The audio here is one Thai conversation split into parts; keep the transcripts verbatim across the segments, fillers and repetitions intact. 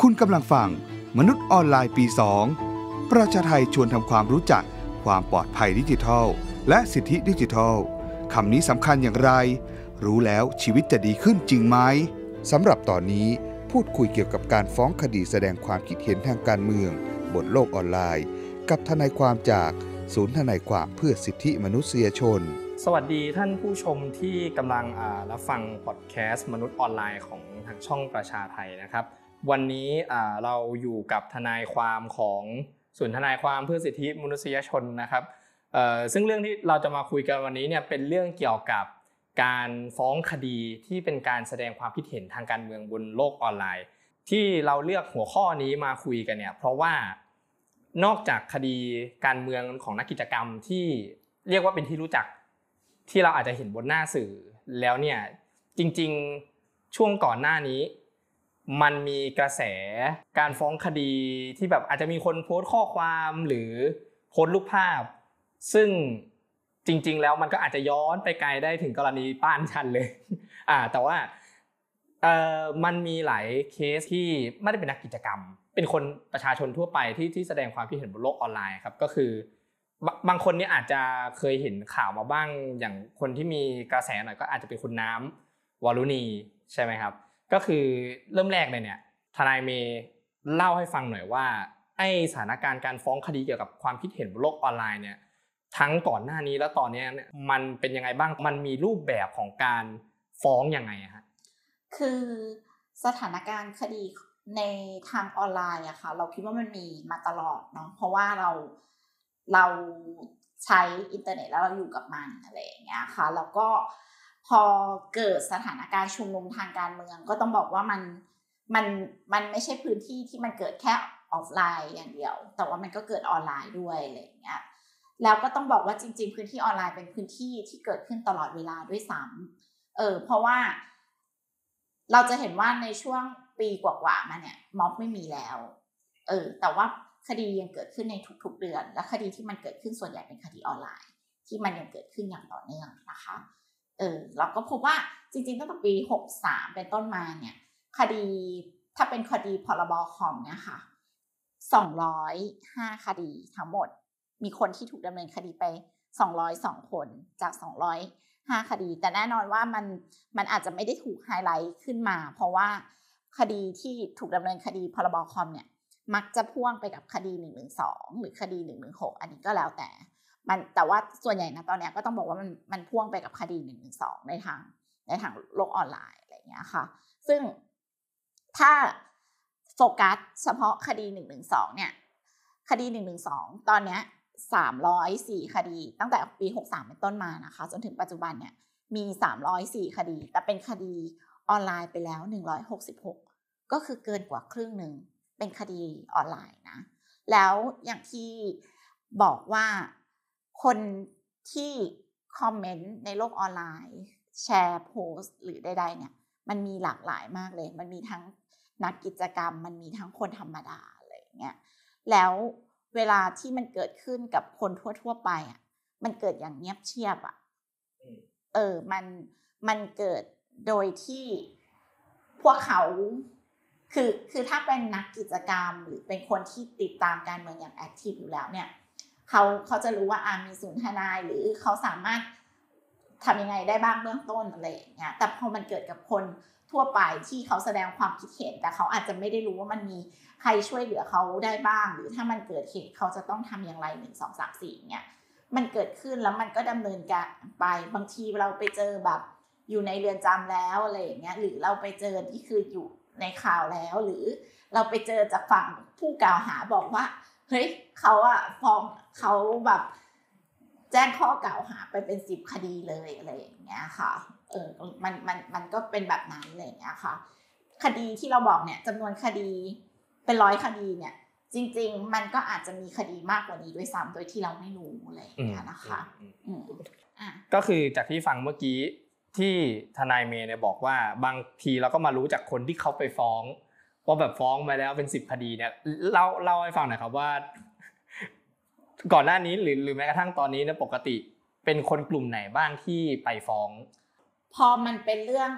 คุณกำลังฟังมนุษย์ออนไลน์ปีสองประชาไทยชวนทำความรู้จักความปลอดภัยดิจิทัลและสิทธิดิจิทัลคำนี้สำคัญอย่างไรรู้แล้วชีวิตจะดีขึ้นจริงไหมสำหรับตอนนี้พูดคุยเกี่ยวกับการฟ้องคดีแสดงความคิดเห็นทางการเมืองบนโลกออนไลน์กับทนายความจากศูนย์ทนายความเพื่อสิทธิมนุษยชนสวัสดีท่านผู้ชมที่กำลังรับฟังพอดแคสต์มนุษย์ออนไลน์ของทางช่องประชาไทยนะครับวันนี้เราอยู่กับทนายความของศูนย์ทนายความเพื่อสิทธิมนุษยชนนะครับซึ่งเรื่องที่เราจะมาคุยกันวันนี้เนี่ยเป็นเรื่องเกี่ยวกับการฟ้องคดีที่เป็นการแสดงความคิดเห็นทางการเมืองบนโลกออนไลน์ที่เราเลือกหัวข้อนี้มาคุยกันเนี่ยเพราะว่านอกจากคดีการเมืองของนักกิจกรรมที่เรียกว่าเป็นที่รู้จักที่เราอาจจะเห็นบนหน้าสื่อแล้วเนี่ยจริงๆช่วงก่อนหน้านี้มันมีกระแสการฟ้องคดีที่แบบอาจจะมีคนโพสต์ข้อความหรือโพสต์รูปภาพซึ่งจริงๆแล้วมันก็อาจจะย้อนไปไกลได้ถึงกรณีป้านชันเลยอ่าแต่ว่าเอ่อมันมีหลายเคสที่ไม่ได้เป็นนักกิจกรรมเป็นคนประชาชนทั่วไปที่ที่แสดงความคิดเห็นบนโลกออนไลน์ครับก็คือบางคนเนี่ยอาจจะเคยเห็นข่าวมาบ้างอย่างคนที่มีกระแสหน่อยก็อาจจะเป็นคุณน้ำวรุณีใช่ไหมครับก็คือเริ่มแรกเลยเนี่ยทนายเมย์เล่าให้ฟังหน่อยว่าไอ้สถานการณ์การฟ้องคดีเกี่ยวกับความคิดเห็นบนโลกออนไลน์เนี่ยทั้งก่อนหน้านี้และตอนนี้เนี่ยมันเป็นยังไงบ้างมันมีรูปแบบของการฟ้องยังไงฮะคือสถานการณ์คดีในทางออนไลน์อะค่ะเราคิดว่ามันมีมาตลอดเนาะเพราะว่าเราเราใช้อินเทอร์เน็ตแล้วเราอยู่กับมันอะไรอย่างเงี้ยค่ะแล้วก็พอเกิดสถานการณ์ชุมนุมทางการเมืองก็ต้องบอกว่ามันมันมันไม่ใช่พื้นที่ที่มันเกิดแค่ออฟไลน์อย่างเดียวแต่ว่ามันก็เกิดออนไลน์ด้วยอะไรอย่างเงี้ยแล้วก็ต้องบอกว่าจริงๆพื้นที่ออนไลน์เป็นพื้นที่ที่เกิดขึ้นตลอดเวลาด้วยซ้ำเออเพราะว่าเราจะเห็นว่าในช่วงปีกว่าๆมาเนี่ยม็อบไม่มีแล้วเออแต่ว่าคดียังเกิดขึ้นในทุกๆเดือนและคดีที่มันเกิดขึ้นส่วนใหญ่เป็นคดีออนไลน์ที่มันยังเกิดขึ้นอย่างต่อเนื่องนะคะเออเราก็พบว่าจริงๆตั้งแต่ปีหกสามเป็นต้นมาเนี่ยคดีถ้าเป็นคดีพรบคอมเนี่ยค่ะสองร้อยห้าคดีทั้งหมดมีคนที่ถูกดำเนินคดีไปสองร้อยสองคนจากสองร้อยห้าคดีแต่แน่นอนว่ามันมันอาจจะไม่ได้ถูกไฮไลท์ขึ้นมาเพราะว่าคดีที่ถูกดำเนินคดีพรบคอมเนี่ยมักจะพ่วงไปกับคดีหนึ่งหนึ่งสองหรือคดีหนึ่งหนึ่งหกอันนี้ก็แล้วแต่มันแต่ว่าส่วนใหญ่นะตอนนี้ก็ต้องบอกว่ามันมันพ่วงไปกับคดีหนึ่งหนึ่งสองในทางในทางโลกออนไลน์อะไรอย่างเงี้ยค่ะซึ่งถ้าโฟกัสเฉพาะคดีหนึ่งหนึ่งสองเนี่ยคดีหนึ่งหนึ่งสองตอนเนี้ยสามร้อยสี่คดีตั้งแต่ปีหกสามเป็นต้นมานะคะจนถึงปัจจุบันเนี่ยมีสามร้อยสี่คดีแต่เป็นคดีออนไลน์ไปแล้วหนึ่งร้อยหกสิบหกก็คือเกินกว่าครึ่งนึงเป็นคดีออนไลน์นะแล้วอย่างที่บอกว่าคนที่คอมเมนต์ในโลกออนไลน์แชร์โพสต์หรือใดๆเนี่ยมันมีหลากหลายมากเลยมันมีทั้งนักกิจกรรมมันมีทั้งคนธรรมดาอะไรอย่างเงี้ยแล้วเวลาที่มันเกิดขึ้นกับคนทั่วๆไปอ่ะมันเกิดอย่างเงียบเชียบอ่ะเออมันมันเกิดโดยที่พวกเขาคือคือถ้าเป็นนักกิจกรรมหรือเป็นคนที่ติดตามการเมืองอย่างแอคทีฟอยู่แล้วเนี่ยเขาเขาจะรู้ว่าอ่ามีศูนย์ทนายหรือเขาสามารถทำยังไงได้บ้างเบื้องต้นอะไรอย่างเงี้ยแต่พอมันเกิดกับคนทั่วไปที่เขาแสดงความคิดเห็นแต่เขาอาจจะไม่ได้รู้ว่ามันมีใครช่วยเหลือเขาได้บ้างหรือถ้ามันเกิดเหตุเขาจะต้องทำอย่างไรหนึ่งสองสามสี่เนี่ยมันเกิดขึ้นแล้วมันก็ดำเนินการไปบางทีเราไปเจอแบบอยู่ในเรือนจำแล้วอะไรอย่างเงี้ยหรือเราไปเจอที่คืออยู่ในข่าวแล้วหรือเราไปเจอจากฝั่งผู้กล่าวหาบอกว่าเฮ้ยเขาอะฟ้องเขาแบบแจ้งข้อกล่าวหาไปเป็นสิบคดีเลยอะไรอย่างเงี้ยค่ะเออมันมันมันก็เป็นแบบนั้นอะไรอย่างเงี้ยค่ะคดีที่เราบอกเนี่ยจำนวนคดีเป็นร้อยคดีเนี่ยจริงๆมันก็อาจจะมีคดีมากกว่านี้ด้วยซ้ำโดยที่เราไม่รู้อะไรอย่างเงี้ยนะคะก็คือจากที่ฟังเมื่อกี้ที่ทนายเมย์เนี่ยบอกว่าบางทีเราก็มารู้จากคนที่เขาไปฟ้องว่าแบบฟ้องมาแล้วเป็นสิบคดีเนี่ยเล่าเล่าให้ฟังหน่อยครับว่าก่อนหน้านี้หรือหรือแม้กระทั่งตอนนี้เนี่ยปกติเป็นคนกลุ่มไหนบ้างที่ไปฟ้องพอมันเป็นเรื่อง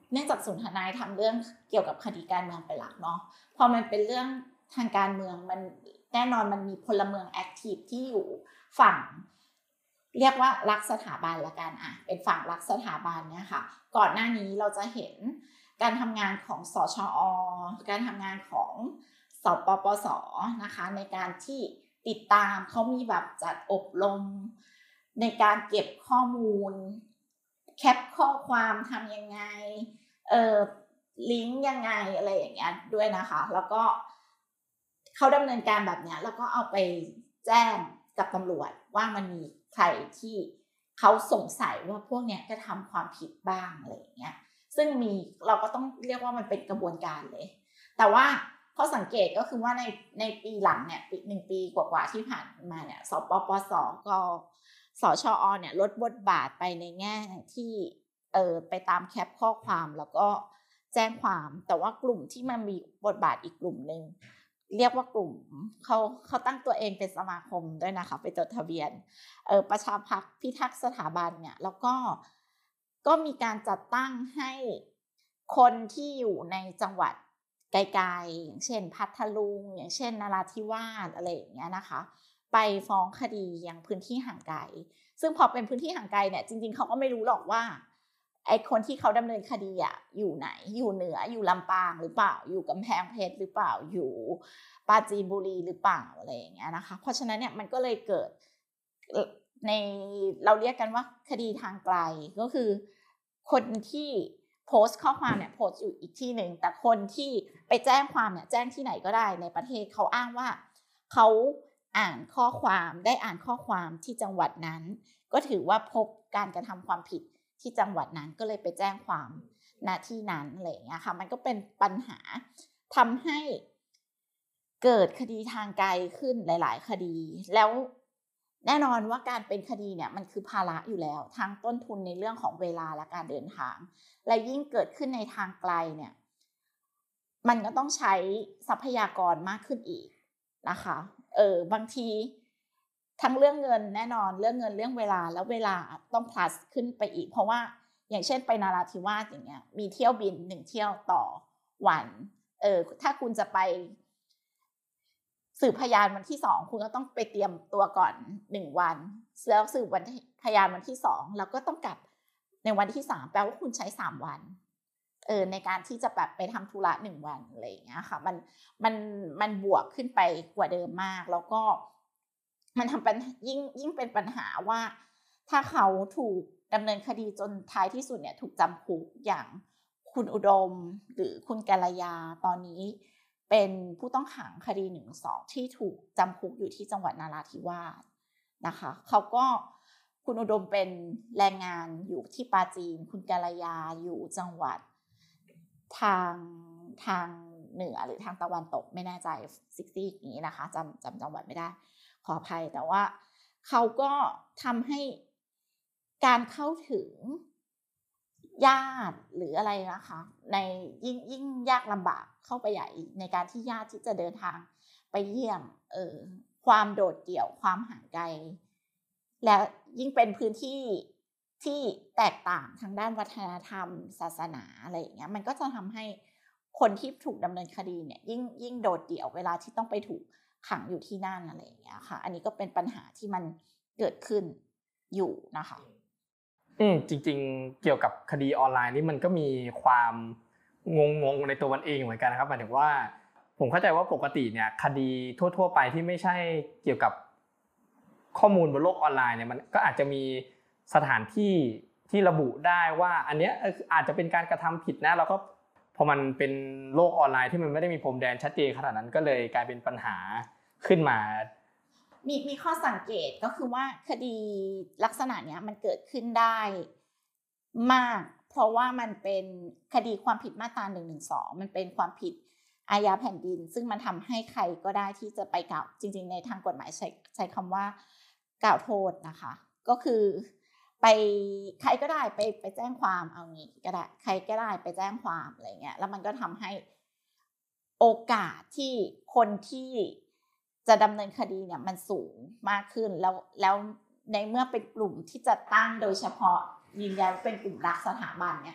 เนื่องจากศูนย์ทนายทำเรื่องเกี่ยวกับคดีการเมืองเป็นหลักเนาะพอมันเป็นเรื่องทางการเมืองมันแน่นอนมันมีพลเมืองแอคทีฟที่อยู่ฝั่งเรียกว่ารักสถาบันละกันอ่ะเป็นฝั่งรักสถาบันเนี่ยค่ะก่อนหน้านี้เราจะเห็นการทำงานของสชอ.การทำงานของสปปส.นะคะในการที่ติดตามเขามีแบบจัดอบรมในการเก็บข้อมูลแคปข้อความทำยังไงเอ่อลิงก์ยังไงอะไรอย่างเงี้ยด้วยนะคะแล้วก็เขาดำเนินการแบบเนี้ยแล้วก็เอาไปแจ้งกับตำรวจว่ามันมีใครที่เขาสงสัยว่าพวกเนี้ยกระทำความผิดบ้างอะไรอย่างเงี้ยซึ่งมีเราก็ต้องเรียกว่ามันเป็นกระบวนการเลยแต่ว่าข้อสังเกตก็คือว่าในในปีหลังเนี่ยปีหนึ่งปีกว่าๆที่ผ่านมาเนี่ยสปปส.ก็สชอ.เนี่ยลดบทบาทไปในแง่ที่เออไปตามแคปข้อความแล้วก็แจ้งความแต่ว่ากลุ่มที่มันมีบทบาทอีกกลุ่มนึงเรียกว่ากลุ่มเขาเขาตั้งตัวเองเป็นสมาคมด้วยนะคะไปจดทะเบียนเออประชาพรรคพิทักษ์สถาบันเนี่ยแล้วก็ก็มีการจัดตั้งให้คนที่อยู่ในจังหวัดไกลๆอย่างเช่นพัทลุงอย่างเช่นนราธิวาสอะไรอย่างเงี้ยนะคะไปฟ้องคดียังพื้นที่ห่างไกลซึ่งพอเป็นพื้นที่ห่างไกลเนี่ยจริงๆเขาก็ไม่รู้หรอกว่าไอ้คนที่เขาดำเนินคดีอ่ะอยู่ไหนอยู่เหนืออยู่ลำปางหรือเปล่าอยู่กำแพงเพชรหรือเปล่าอยู่ปราจีนบุรีหรือเปล่าอะไรอย่างเงี้ยนะคะเพราะฉะนั้นเนี่ยมันก็เลยเกิดในเราเรียกกันว่าคดีทางไกลก็คือคนที่โพสต์ข้อความเนี่ยโพสต์อยู่อีกที่หนึ่งแต่คนที่ไปแจ้งความเนี่ยแจ้งที่ไหนก็ได้ในประเทศเขาอ้างว่าเขาอ่านข้อความได้อ่านข้อความที่จังหวัดนั้นก็ถือว่าพบการกระทำความผิดที่จังหวัดนั้นก็เลยไปแจ้งความณที่นั้นอะไรอย่างเงี้ยค่ะมันก็เป็นปัญหาทำให้เกิดคดีทางไกลขึ้นหลายๆคดีแล้วแน่นอนว่าการเป็นคดีเนี่ยมันคือภาระอยู่แล้วทั้งต้นทุนในเรื่องของเวลาและการเดินทางและยิ่งเกิดขึ้นในทางไกลเนี่ยมันก็ต้องใช้ทรัพยากรมากขึ้นอีกนะคะเออบางทีทั้งเรื่องเงินแน่นอนเรื่องเงินเรื่องเวลาแล้วเวลาต้อง plus ขึ้นไปอีกเพราะว่าอย่างเช่นไปนราธิวาสอย่างเงี้ยมีเที่ยวบินหนึ่งเที่ยวต่อวันเออถ้าคุณจะไปสืบพยานวันที่สองคุณก็ต้องไปเตรียมตัวก่อนหนึ่งวันแล้วสืบวันพยานวันที่สองแล้วก็ต้องกลับในวันที่สามแปลว่าคุณใช้สามวันเออในการที่จะแบบไปทำธุระหนึ่งวันอะไรอย่างเงี้ยค่ะมันมันมันบวกขึ้นไปกว่าเดิมมากแล้วก็มันทำเป็นยิ่งยิ่งเป็นปัญหาว่าถ้าเขาถูกดำเนินคดีจนท้ายที่สุดเนี่ยถูกจำคุกอย่างคุณอุดมหรือคุณกัลยาตอนนี้เป็นผู้ต้องขังคดีหนึ่งสองที่ถูกจำคุกอยู่ที่จังหวัดนราธิวาสนะคะเขาก็คุณอุดมเป็นแรงงานอยู่ที่ปราจีนคุณกัลยาอยู่จังหวัดทางทางเหนือหรือทางตะวันตกไม่แน่ใจซิกซี่อย่างนี้นะคะจำจำจังหวัดไม่ได้ขออภัยแต่ว่าเขาก็ทำให้การเข้าถึงญาติหรืออะไรนะคะในยิ่งยิ่งยากลำบากเข้าไปใหญ่ในการที่ญาติที่จะเดินทางไปเยี่ยมเออความโดดเดี่ยวความห่างไกลและยิ่งเป็นพื้นที่ที่แตกต่างทางด้านวัฒนธรรมศาสนาอะไรอย่างเงี้ยมันก็จะทำให้คนที่ถูกดำเนินคดีเนี่ยยิ่งยิ่งโดดเดี่ยวเวลาที่ต้องไปถูกขังอยู่ที่นั่นอะไรอย่างเงี้ยค่ะอันนี้ก็เป็นปัญหาที่มันเกิดขึ้นอยู่นะคะอืมจริงๆเกี่ยวกับคดีออนไลน์นี่มันก็มีความงงๆในตัวมันเองเหมือนกันนะครับหมายถึงว่าผมเข้าใจว่าปกติเนี่ยคดีทั่วๆไปที่ไม่ใช่เกี่ยวกับข้อมูลบนโลกออนไลน์เนี่ยมันก็อาจจะมีสถานที่ที่ระบุได้ว่าอันเนี้ยอาจจะเป็นการกระทำผิดนะแล้วก็พอมันเป็นโลกออนไลน์ที่มันไม่ได้มีพรมแดนชัดเจนขนาดนั้นก็เลยกลายเป็นปัญหาขึ้นมามีมีข้อสังเกตก็คือว่าคดีลักษณะเนี้ยมันเกิดขึ้นได้มากเพราะว่ามันเป็นคดีความผิดมาตราหนึ่งหนึ่งสองมันเป็นความผิดอาญาแผ่นดินซึ่งมันทำให้ใครก็ได้ที่จะไปกล่าวจริงๆในทางกฎหมายใช้ใช้คำว่ากล่าวโทษนะคะก็คือไปใครก็ได้ไปไปแจ้งความเอางี้ก็ได้ใครก็ได้ไปแจ้งความอะไรเงี้ยแล้วมันก็ทำให้โอกาสที่คนที่จะดำเนินคดีเนี่ยมันสูงมากขึ้นแล้วแล้วในเมื่อเป็นกลุ่มที่จะตั้งโดยเฉพาะยืนยันเป็นกลุ่มรักสถาบันเนี่ย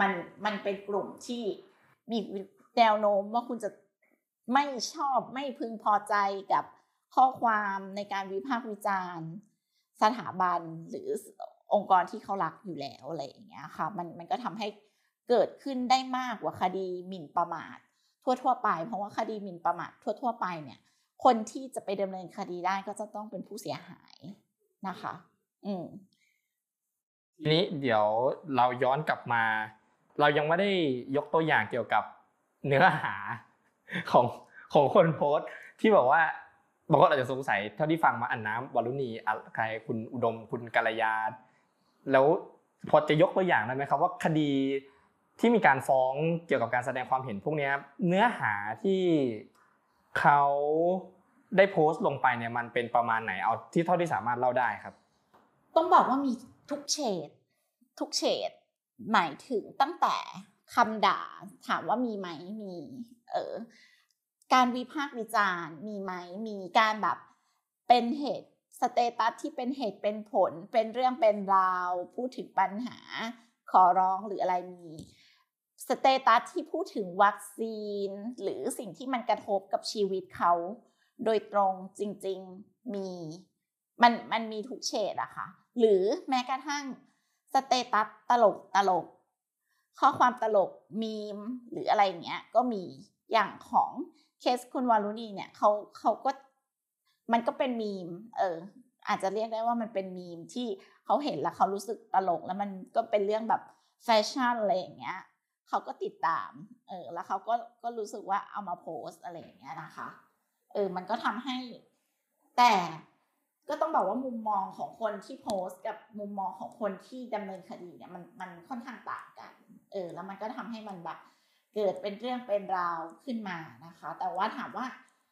มันมันเป็นกลุ่มที่มีแนวโน้มว่าคุณจะไม่ชอบไม่พึงพอใจกับข้อความในการวิพากษ์วิจารณ์สถาบันหรือองค์กรที่เขารักอยู่แล้วอะไรอย่างเงี้ยค่ะมันมันก็ทำให้เกิดขึ้นได้มากกว่าคดีหมิ่นประมาททั่วๆไปเพราะว่าคดีหมิ่นประมาททั่วๆไปเนี่ยคนที่จะไปดำเนินคดีได้ก็จะต้องเป็นผู้เสียหายนะคะอืมทีนี้เดี๋ยวเราย้อนกลับมาเรายังไม่ได้ยกตัวอย่างเกี่ยวกับเนื้อหาของของคนโพสต์ที่บอกว่าบางคนอาจจะสงสัยเท่าที่ฟังมาอันน้ำวรุณีใครคุณอุดมคุณกัลยาแล้วพอจะยกตัวอย่างได้ไหมครับว่าคดีที่มีการฟ้องเกี่ยวกับการแสดงความเห็นพวกนี้เนื้อหาที่เขาได้โพสต์ลงไปเนี่ยมันเป็นประมาณไหนเอาที่เท่าที่สามารถเล่าได้ครับต้องบอกว่ามีทุกเฉดทุกเฉดหมายถึงตั้งแต่คำด่าถามว่ามีไหมมีเออการวิพากษ์วิจารณ์มีไหมมีการแบบเป็นเหตุสเตตัสที่เป็นเหตุเป็นผลเป็นเรื่องเป็นราวพูดถึงปัญหาขอร้องหรืออะไรมีสเตตัสที่พูดถึงวัคซีนหรือสิ่งที่มันกระทบกับชีวิตเขาโดยตรงจริงๆมีมันมันมีทุกเฉดอะค่ะหรือแม้กระทั่งสเตตัสตลกตลกข้อความตลกมีมหรืออะไรอย่างเงี้ยก็มีอย่างของเคสคุณวารุณีเนี่ยเขาเขาก็มันก็เป็นมีมเอออาจจะเรียกได้ว่ามันเป็นมีมที่เขาเห็นแล้วเขารู้สึกตลกแล้วมันก็เป็นเรื่องแบบแฟชั่นอะไรอย่างเงี้ยเขาก็ติดตามเออแล้วเขาก็ก็รู้สึกว่าเอามาโพสอะไรอย่างเงี้ยนะคะเออมันก็ทำให้แต่ก็ต้องบอกว่ามุมมองของคนที่โพสต์กับมุมมองของคนที่ดำเนินคดีเนี่ยมันมันค่อนข้างต่างกันเออแล้วมันก็ทำให้มันแบบเกิดเป็นเรื่องเป็นราวขึ้นมานะคะแต่ว่าถามว่า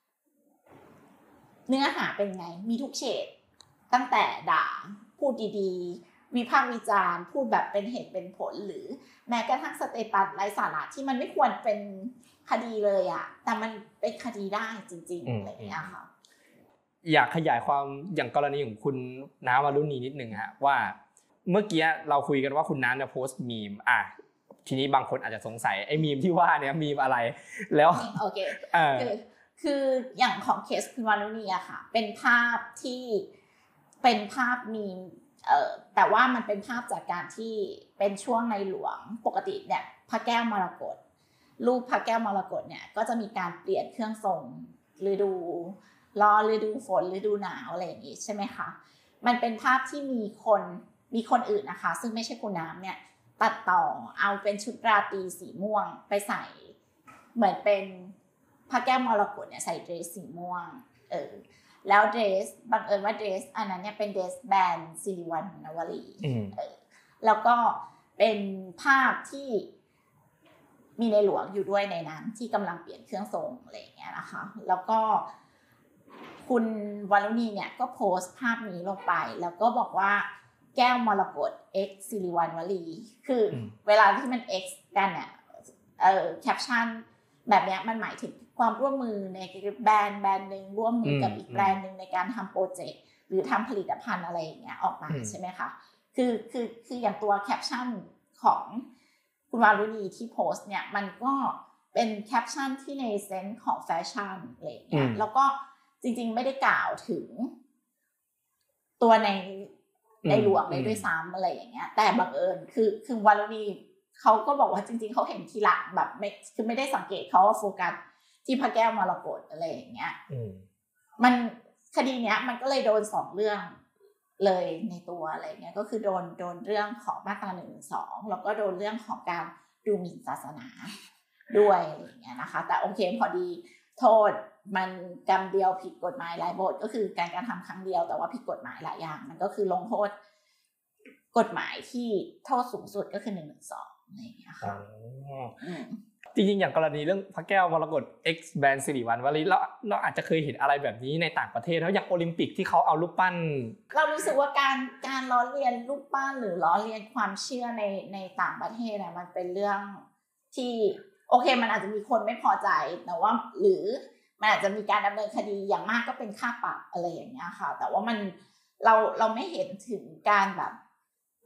เนื้อหาเป็นไงมีทุกเฉดตั้งแต่ด่าพูดดีๆวิพากษ์วิจารณ์พูดแบบเป็นเหตุเป็นผลหรือแม้กระทั่งสเตตัสไร้สาระที่มันไม่ควรเป็นคดีเลยอะแต่มันเป็นคดีได้จริงๆอะไรอย่างเงี้ยค่ะอยากขยายความอย่างกรณีของคุณน้ำวรุณีนิดนึงฮะว่าเมื่อกี้เราคุยกันว่าคุณน้ำเนี่ยโพสต์มีมอ่ะทีนี้บางคนอาจจะสงสัยไอ้มีมที่ว่าเนี่ยมีมอะไรแล้วโอเคคือคืออย่างของเคสคุณวารุณีอะค่ะเป็นภาพที่เป็นภาพมีมเอ่อแต่ว่ามันเป็นภาพจากการที่เป็นช่วงในหลวงปกติเนี่ยพระแก้วมรกตรูปพระแก้วมรกตเนี่ยก็จะมีการเปลี่ยนเครื่องทรงฤดูร้อนฤดูฝนฤดูหนาวอะไรอย่างงี้ใช่ไหมคะมันเป็นภาพที่มีคนมีคนอื่นนะคะซึ่งไม่ใช่คุณน้ำเนี่ยตัดต่อเอาเป็นชุดราตรีสีม่วงไปใส่เหมือนเป็นพระแก้วมรกตเนี่ยใส่เดรสสีม่วงเออแล้วเดรสบังเอิญว่าเดรสอันนั้นเนี่ยเป็นเดรสแบรนด์สิริวัลย์นวลีเออแล้วก็เป็นภาพที่มีในหลวงอยู่ด้วยในนั้นที่กำลังเปลี่ยนเครื่องทรงอะไรอย่างเงี้ยนะคะแล้วก็คุณวารุณีเนี่ยก็โพสต์ภาพนี้ลงไปแล้วก็บอกว่าแก้วมรกต X สิริวัลย์วลีคือเวลาที่มัน X กันเนี่ยเอ่อแคปชั่นแบบนี้มันหมายถึงความร่วมมือในแบรนด์แบรนด์นึงร่วมมือกับอีกแบรนด์นึงในการทำโปรเจกต์หรือทำผลิตภัณฑ์อะไรอย่างเงี้ยออกมาใช่ไหมคะคือคือคืออย่างตัวแคปชั่นของคุณวารุณีที่โพสต์เนี่ยมันก็เป็นแคปชั่นที่ในเซนส์ของแฟชั่นอะไรอย่างเงี้ยแล้วก็จริงๆไม่ได้กล่าวถึงตัวในในหลวงเลยด้วยซ้ำอะไรอย่างเงี้ยแต่บังเอิญคือคือวารุณีเขาก็บอกว่าจริงๆเขาเห็นทีหลังแบบไม่คือไม่ได้สังเกตเขาว่าโฟกัสที่พระแก้วมรกตอะไรอย่างเงี้ยมันคดีเนี้ยมันก็เลยโดนสองเรื่องเลยในตัวอะไรเงี้ยก็คือโดนโดนเรื่องของมาตราหนึ่งสองแล้วก็โดนเรื่องของการดูหมิ่นศาสนาด้วยอะไรอย่างเงี้ยนะคะแต่โอเคพอดีโทษมันกรรมเดียวผิดกฎหมายหลายบทก็คือการกระทำครั้งเดียวแต่ว่าผิดกฎหมายหลายอย่างมันก็คือลงโทษกฎหมายที่โทษสูงสุดก็คือหนึ่งหนึ่งสองอะไรอย่างเงี้ยค่ะจริงๆอย่างกรณีเรื่องพระแก้วมรกต X แบรนด์สิริวัลย์วลีเราเราอาจจะเคยเห็นอะไรแบบนี้ในต่างประเทศแล้วอย่างโอลิมปิกที่เขาเอารูปปั้นเรารู้สึกว่าการการล้อเลียนรูปปั้นหรือล้อเลียนความเชื่อในในต่างประเทศเนี่ยมันเป็นเรื่องที่โอเคมันอาจจะมีคนไม่พอใจแต่ว่าหรือมันอาจจะมีการดำเนินคดีอย่างมากก็เป็นค่าปรับอะไรอย่างเงี้ยค่ะแต่ว่ามันเราเราไม่เห็นถึงการแบบ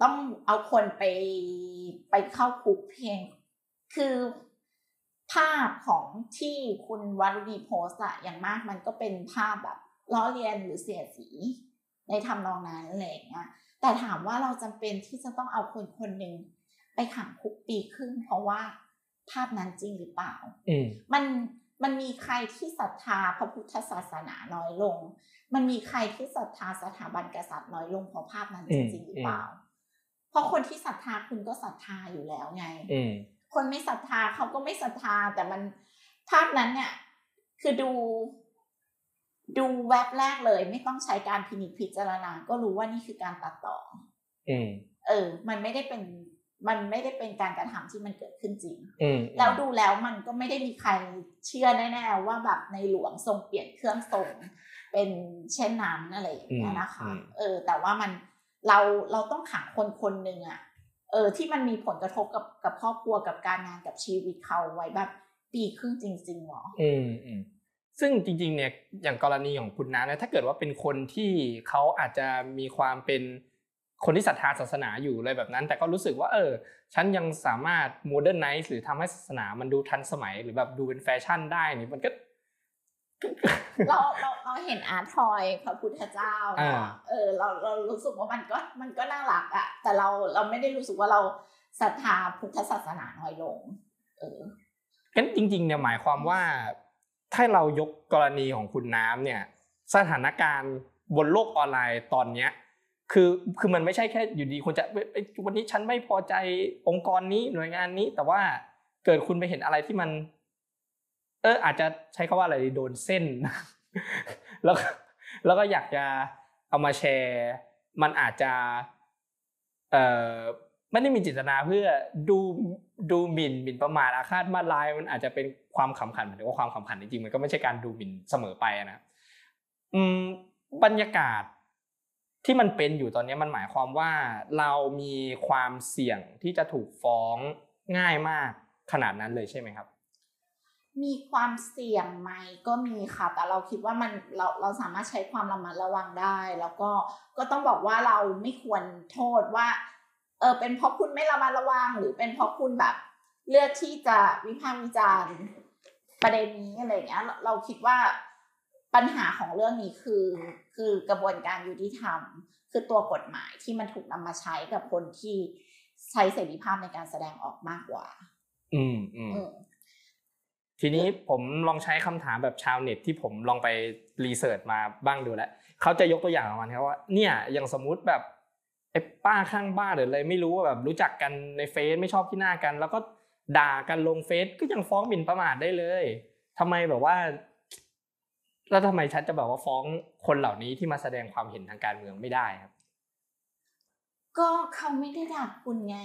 ต้องเอาคนไปไปเข้าคุกเพียงคือภาพของที่คุณวรุณีโพสต์อะอย่างมากมันก็เป็นภาพแบบล้อเลียนหรือเสียดสีในทำนองนั้นอะไรอย่างเงี้ยแต่ถามว่าเราจำเป็นที่จะต้องเอาคนคนหนึ่งไปขังคุกปีครึ่งเพราะว่าภาพนั้นจริงหรือเปล่ามันมันมีใครที่ศรัทธาพระพุทธศาสนาน้อยลงมันมีใครที่ศรัทธาสถาบันกษัตริย์น้อยลงเพราะภาพนั้นจริงหรือเปล่าเพราะคนที่ศรัทธาคุณก็ศรัทธาอยู่แล้วไงคนไม่ศรัทธาเขาก็ไม่ศรัทธาแต่มันภาพนั้นเนี่ยคือดูดูแวบแรกเลยไม่ต้องใช้การพินิจพิจารณาก็รู้ว่านี่คือการตัดต่อเออมันไม่ได้เป็นมันไม่ได้เป็นการกระทำที่มันเกิดขึ้นจริงแล้วดูแล้วมันก็ไม่ได้มีใครเชื่อแน่ๆว่าแบบในหลวงทรงเปลี่ยนเครื่องทรงเป็นเช่นนั้นอะไรอย่างเงี้ยนะคะเออแต่ว่ามันเราเราต้องขังคนคนหนึ่งอ่ะเออที่มันมีผลกระทบกับกับครอบครัวกับการงานกับชีวิตเขาไว้แบบปีครึ่งจริงๆหรออืมอืมซึ่งจริงๆเนี่ยอย่างกรณีของคุณน้าเนี่ยถ้าเกิดว่าเป็นคนที่เขาอาจจะมีความเป็นคนที่ศรัทธาศาสนาอยู่อะไรแบบนั้นแต่ก็รู้สึกว่าเออฉันยังสามารถโมเดิร์นไนซ์หรือทำให้ศาสนามันดูทันสมัยหรือแบบดูเป็นแฟชั่นได้นี่มันก็เราเราเราเห็นอาร์ทอยพระพุทธเจ้าเออเราเรารู้สึกว่ามันก็มันก็น่ารักอ่ะแต่เราเราไม่ได้รู้สึกว่าเราศรัทธาพุทธศาสนาน้อยลงเอองั้นจริงๆเนี่ยหมายความว่าถ้าเรายกกรณีของคุณน้ำเนี่ยสถานการณ์บนโลกออนไลน์ตอนเนี้ยคือคือมันไม่ใช่แค่อยู่ดีคนจะวันนี้ฉันไม่พอใจองค์กรนี้หน่วยงานนี้แต่ว่าเกิดคุณไปเห็นอะไรที่มันเอออาจจะใช้คำว่าอะไรโดนเส้นแล้วแล้วก็อยากจะเอามาแชร์มันอาจจะเอ่อไม่ได้มีเจตนาเพื่อดูดูหมิ่นหมิ่นประมาทอาฆาตมาร้ายมันอาจจะเป็นความขำขันหมายถึงว่าความขำขันจริงๆมันก็ไม่ใช่การดูหมิ่นเสมอไปนะอืมบรรยากาศที่มันเป็นอยู่ตอนนี้มันหมายความว่าเรามีความเสี่ยงที่จะถูกฟ้องง่ายมากขนาดนั้นเลยใช่ไหมครับมีความเสี่ยงไหมก็มีค่ะแต่เราคิดว่ามันเราเราสามารถใช้ความระมัดระวังได้แล้วก็ก็ต้องบอกว่าเราไม่ควรโทษว่าเออเป็นเพราะคุณไม่ระมัดระวังหรือเป็นเพราะคุณแบบเลือกที่จะวิพากษ์วิจารณ์ประเด็นนี้อะไรอย่างเงี้ยเราคิดว่าปัญหาของเรื่องนี้คือคือกระบวนการยุติธรรมคือตัวกฎหมายที่มันถูกนำมาใช้กับคนที่ใช้เสรีภาพในการแสดงออกมากกว่าอืมอืมทีนี้ผมลองใช้คำถามแบบชาวเน็ตที่ผมลองไปรีเสิร์ชมาบ้างดูแล้วเขาจะยกตัวอย่างออกมาครับว่าเนี่ยอย่างสมมุติแบบไอ้ป้าข้างบ้านหรืออะไรไม่รู้ว่าแบบรู้จักกันในเฟซไม่ชอบที่หน้ากันแล้วก็ด่ากันลงเฟซก็ยังฟ้องหมิ่นประมาทได้เลยทำไมแบบว่าแล้วทำไมฉันจะแบบว่าฟ้องคนเหล่านี้ที่มาแสดงความเห็นทางการเมืองไม่ได้ครับก็เขาไม่ได้ด่าคุณไง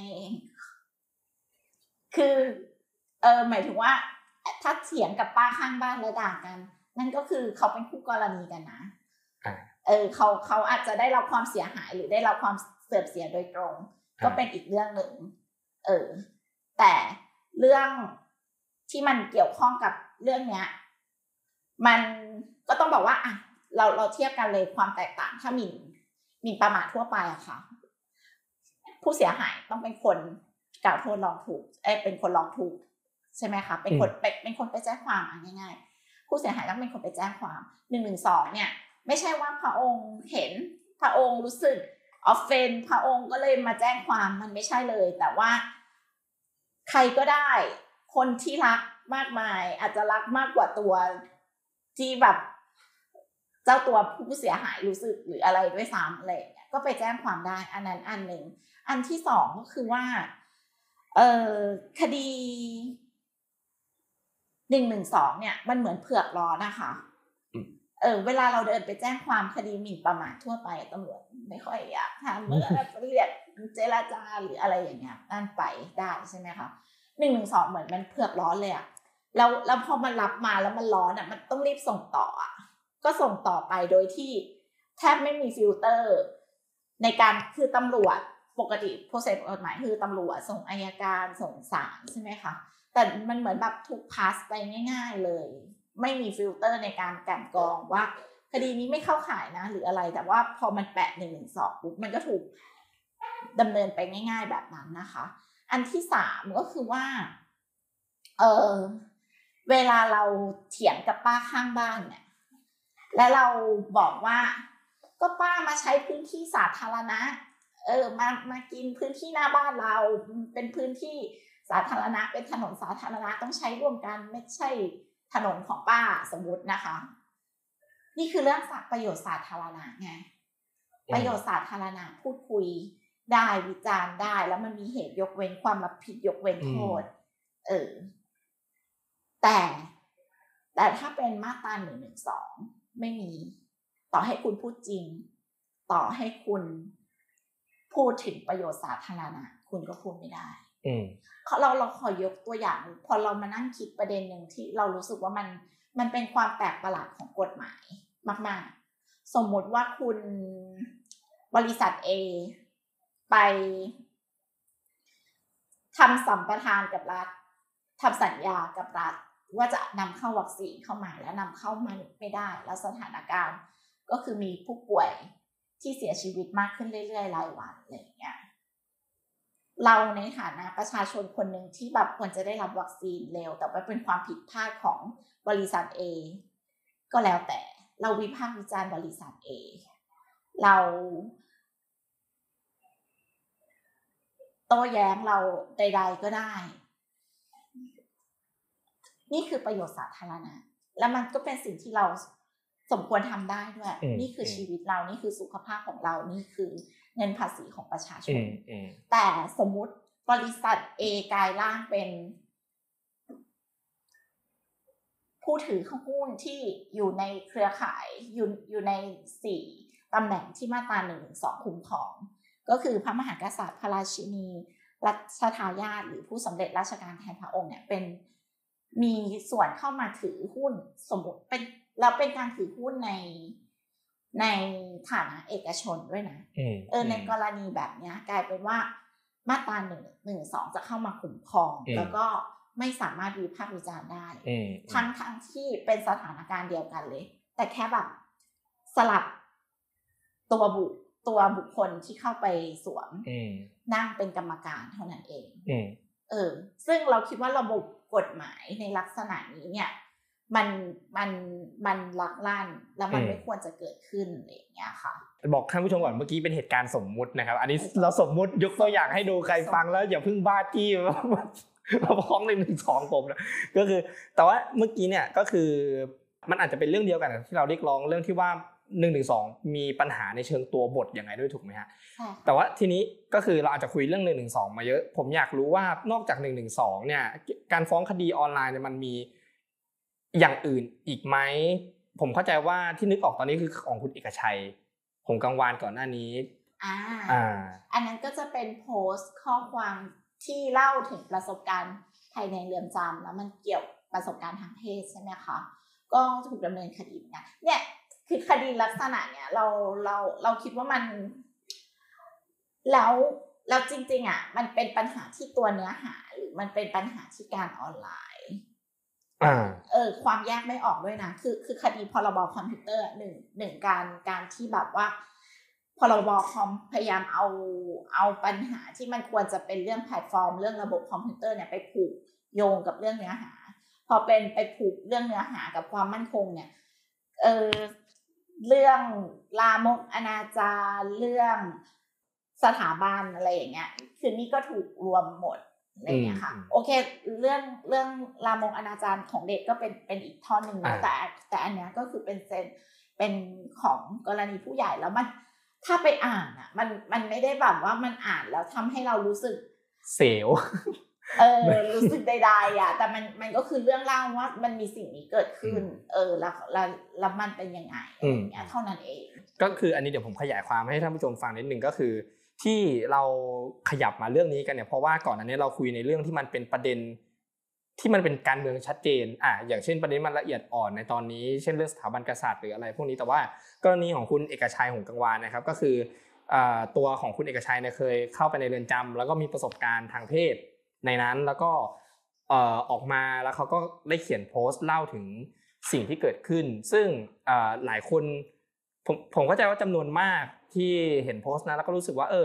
คือเออหมายถึงว่าถ้าเถียงกับป้าข้างบ้านแล้วด่ากันนั่นก็คือเขาเป็นคู่กรณีกันนะเออเขาเขาอาจจะได้รับความเสียหายหรือได้รับความเสื่อมเสียโดยตรงก็เป็นอีกเรื่องหนึ่งเออแต่เรื่องที่มันเกี่ยวข้องกับเรื่องเนี้ยมันก็ต้องบอกว่าอ่ะเราเราเทียบกันเลยความแตกต่างถ้าหมิ่นหมิ่นประมาททั่วไปอะค่ะผู้เสียหายต้องเป็นคนกล่าวโทษร้องทุกข์เอ้ยเป็นคนร้องทุกข์ใช่ไหมคะเป็นคนเป็นคนไปแจ้งความง่ายๆผู้เสียหายต้องเป็นคนไปแจ้งความหนึ่งหนึ่งสองเนี่ยไม่ใช่ว่าพระองค์เห็นพระองค์รู้สึกออฟเฟนพระองค์ก็เลยมาแจ้งความมันไม่ใช่เลยแต่ว่าใครก็ได้คนที่รักมากมายอาจจะรักมากกว่าตัวที่แบบเจ้าตัวผู้เสียหายรู้สึกหรืออะไรด้วยซ้ำอะไรอย่างเงี้ยก็ไปแจ้งความได้อันนั้นอันหนึ่งอันที่สองก็คือว่าเอ่อคดีหนึ่งหนึ่งสองเนี่ยมันเหมือนเผือกร้อนนะคะเออเวลาเราเดินไปแจ้งความคดีหมิ่นประมาททั่วไปตำรวจไม่ค่อยอยากทำเมื่อเรียกเจรจาหรืออะไรอย่างเงี้ยนั่นไปได้ใช่ไหมคะหนึ่งหนึ่งสองเหมือนมันเผือกร้อนเลยอะแล้วแล้วพอมันรับมาแล้วมันร้อนอะมันต้องรีบส่งต่ออะก็ส่งต่อไปโดยที่แทบไม่มีฟิลเตอร์ในการคือตำรวจปกติโปรเซสกฎหมายคือตำรวจส่งอัยการส่งศาลใช่ไหมคะแต่มันเหมือนแบบถูกพาสไปง่ายๆเลยไม่มีฟิลเตอร์ในการกลั่นกรองว่าคดีนี้ไม่เข้าข่ายนะหรืออะไรแต่ว่าพอมันแปะหนึ่งหนึ่งสองปุ๊บมันก็ถูกดำเนินไปง่ายๆแบบนั้นนะคะอันที่สามก็คือว่าเออเวลาเราเถียงกับป้าข้างบ้านเนี่ยและเราบอกว่าก็ป้ามาใช้พื้นที่สาธารณะเออมามากินพื้นที่หน้าบ้านเราเป็นพื้นที่สาธารณะเป็นถนนสาธารณะต้องใช้ร่วมกันไม่ใช่ถนนของป้าสมมุตินะคะนี่คือเรื่องประโยชน์สาธารณะไงประโยชน์สาธารณะพูดคุยได้วิจารณ์ได้แล้วมันมีเหตุยกเว้นความรับผิดยกเว้นโทษเออแต่แต่ถ้าเป็นมาตราหนึ่งหนึ่งสองไม่มีต่อให้คุณพูดจริงต่อให้คุณพูดถึงประโยชน์สาธารณะคุณก็พูดไม่ได้เราเราขอยกตัวอย่างพอเรามานั่งคิดประเด็นหนึ่งที่เรารู้สึกว่ามันมันเป็นความแปลกประหลาดของกฎหมายมากๆสมมติว่าคุณบริษัท A ไปทำสัมปทานกับรัฐทำสัญญากับรัฐว่าจะนำเข้าวัคซีนเข้ามาแล้วนำเข้ามาไม่ได้แล้วสถานการณ์ก็คือมีผู้ป่วยที่เสียชีวิตมากขึ้นเรื่อยๆรายวันอะไรอย่างเงี้ยเราในฐานะประชาชนคนหนึ่งที่แบบควรจะได้รับวัคซีนเร็วแต่ว่าเป็นความผิดพลาดของบริษัท A ก็แล้วแต่เราวิพากษ์วิจารณ์บริษัท A เราโต้แย้งเราใดๆก็ได้นี่คือประโยชน์สาธารณะแล้วมันก็เป็นสิ่งที่เราสมควรทำได้ด้วยนี่คือชีวิตเรานี่คือสุขภาพของเรานี่คือเงินภาษีของประชาชนแต่สมมุติบริษัท A กลายร่างเป็นผู้ถือหุ้นที่อยู่ในเครือข่ายอยู่อยู่ในสี่ตำแหน่งที่มาตราหนึ่งหนึ่งสองคุ้มครองก็คือพระมหากษัตริย์พระราชินีรัชทายาทหรือผู้สำเร็จราชการแทนพระองค์เนี่ยเป็นมีส่วนเข้ามาถือหุ้นสมมติเป็นแล้วเป็นการถือหุ้นในในฐานะเอกชนด้วยนะเออในกรณีแบบนี้กลายเป็นว่ามาตราหนึ่งหนึ่งสองจะเข้ามาคุ้มครองแล้วก็ไม่สามารถวิพากษ์วิจารณ์ได้ทั้งทั้งที่เป็นสถานการณ์เดียวกันเลยแต่แค่แบบสลับตัวบุตัวบุคคลที่เข้าไปสวมนั่งเป็นกรรมการเท่านั้นเองเออซึ่งเราคิดว่าระบบกฎหมายในลักษณะนี้เนี่ยมันมันมันลักลั่นแล้วมันไม่ควรจะเกิดขึ้นอะไรอย่างเงี้ยค่ะบอกท่านผู้ชมก่อนเมื่อกี้เป็นเหตุการณ์สมมุตินะครับอันนี้เราสมมุติยกตัวอย่างให้ดูใครฟังแล้วอย่าเพิ่งบ้าจี้มาฟ้องหนึ่งหนึ่งสองผมนะก็คือแต่ว่าเมื่อกี้เนี่ยก็คือมันอาจจะเป็นเรื่องเดียวกันที่เราเรียกร้องเรื่องที่ว่าหนึ่งหนึ่งสองมีปัญหาในเชิงตัวบทยังไงด้วยถูกไหมฮะแต่ว่าทีนี้ก็คือเราอาจจะคุยเรื่องหนึ่งหนึ่งสองมาเยอะผมอยากรู้ว่านอกจากหนึ่งหนึ่งสองเนี่ยการฟ้องคดีออนไลน์เนี่ยมันมีอย่างอื่นอีกไหมผมเข้าใจว่าที่นึกออกตอนนี้คือของคุณเอกชัยหงส์กังวานก่อนหน้านี้อ่าอ่าอันนั้นก็จะเป็นโพสต์ข้อความที่เล่าถึงประสบการณ์ภายในเรือนจำแล้วมันเกี่ยวประสบการณ์ทางเพศใช่ไหมคะก็ถูกดำเนินคดีเหมือนกันเนี่ยคือคดีลักษณะเนี้ยเราเราเราคิดว่ามันแล้วแล้วจริงๆอ่ะมันเป็นปัญหาที่ตัวเนื้อหาหรือมันเป็นปัญหาที่การออนไลน์อ่าเออความแยกไม่ออกด้วยนะคือคือคดีพรบคอมพิวเตอร์หนึ่งหนึ่งการการที่แบบว่าพรบคอมพยายามเอาเอาปัญหาที่มันควรจะเป็นเรื่องแพลตฟอร์มเรื่องระบบคอมพิวเตอร์เนี่ยไปผูกโยงกับเรื่องเนื้อหาพอเป็นไปผูกเรื่องเนื้อหากับความมั่นคงเนี่ยเออเรื่องลามกอนาจารเรื่องสถาบันอะไรอย่างเงี้ยคือนี่ก็ถูกรวมหมดอะไรอย่างเงี้ยค่ะโอเคเรื่องเรื่องลามกอนาจารของเด็กก็เป็นเป็นอีกท่อนหนึ่งนะแต่แต่อันเนี้ยก็คือเป็นเซนเป็นของกรณีผู้ใหญ่แล้วมันถ้าไปอ่านอ่ะมันมันไม่ได้แบบว่ามันอ่านแล้วทำให้เรารู้สึกเสียวเออรู้สึกใดๆอ่ะแต่มันมันก็คือเรื่องเล่าว่ามันมีสิ่งนี้เกิดขึ้นเออแล้วแล้วแล้วมันเป็นยังไงอย่างเงี้ยเท่านั้นเองก็คืออันนี้เดี๋ยวผมขยายความให้ท่านผู้ชมฟังนิดนึงก็คือที่เราขยับมาเรื่องนี้กันเนี่ยเพราะว่าก่อนอันนี้เราคุยในเรื่องที่มันเป็นประเด็นที่มันเป็นการเมืองชัดเจนอ่ะอย่างเช่นประเด็นมันละเอียดอ่อนในตอนนี้เช่นเรื่องสถาบันกษัตริย์หรืออะไรพวกนี้แต่ว่ากรณีของคุณเอกชัยหงส์กังวานนะครับก็คือตัวของคุณเอกชัยเนี่ยเคยเข้าไปในเรือนจำแล้วก็มีประสบการณ์ทางเพศในนั้นแล้วก็เอ่อออกมาแล้วเขาก็ได้เขียนโพสต์เล่าถึงสิ่งที่เกิดขึ้นซึ่งเอ่อหลายคนผมผมเข้าใจว่าจำนวนมากที่เห็นโพสต์นั้นแล้วก็รู้สึกว่าเออ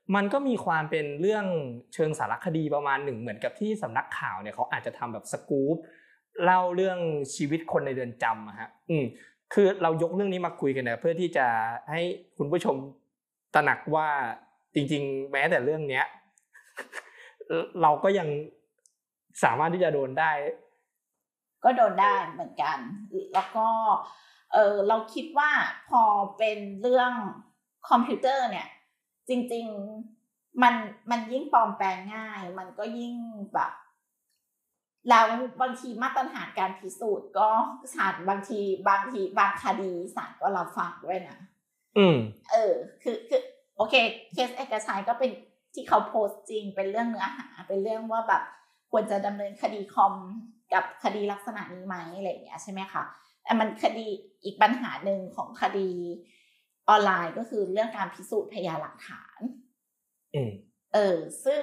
มันก็มีความเป็นเรื่องเชิงสารคดีประมาณหนึ่งเหมือนกับที่สำนักข่าวเนี่ยเขาอาจจะทำแบบสกู๊ปเล่าเรื่องชีวิตคนในเรือนจำอะฮะอืมคือเรายกเรื่องนี้มาคุยกันเนี่ยเพื่อที่จะให้คุณผู้ชมตระหนักว่าจริงๆแม้แต่เรื่องเนี้ยเราก็ยังสามารถที่จะโดนได้ก็โดนได้เหมือนกันแล้วก็เออเราคิดว่าพอเป็นเรื่องคอมพิวเตอร์เนี่ยจริงๆมันมันยิ่งปลอมแปลงง่ายมันก็ยิ่งแบบแล้วบางทีมาตรฐานการพิสูจน์ก็ศาลบางทีบางทีบางคดีศาลก็รับฟังด้วยนะอืมเออคือคือโอเคเคสเอกชัยก็เป็นที่เขาโพสต์จริงเป็นเรื่องเนื้อหาเป็นเรื่องว่าแบบควรจะดำเนินคดีคอมกับคดีลักษณะนี้ไหมอะไรอย่างเงี้ยใช่ไหมคะแต่มันคดีอีกปัญหาหนึ่งของคดีออนไลน์ก็คือเรื่องการพิสูจน์พยานหลักฐานอืมเออซึ่ง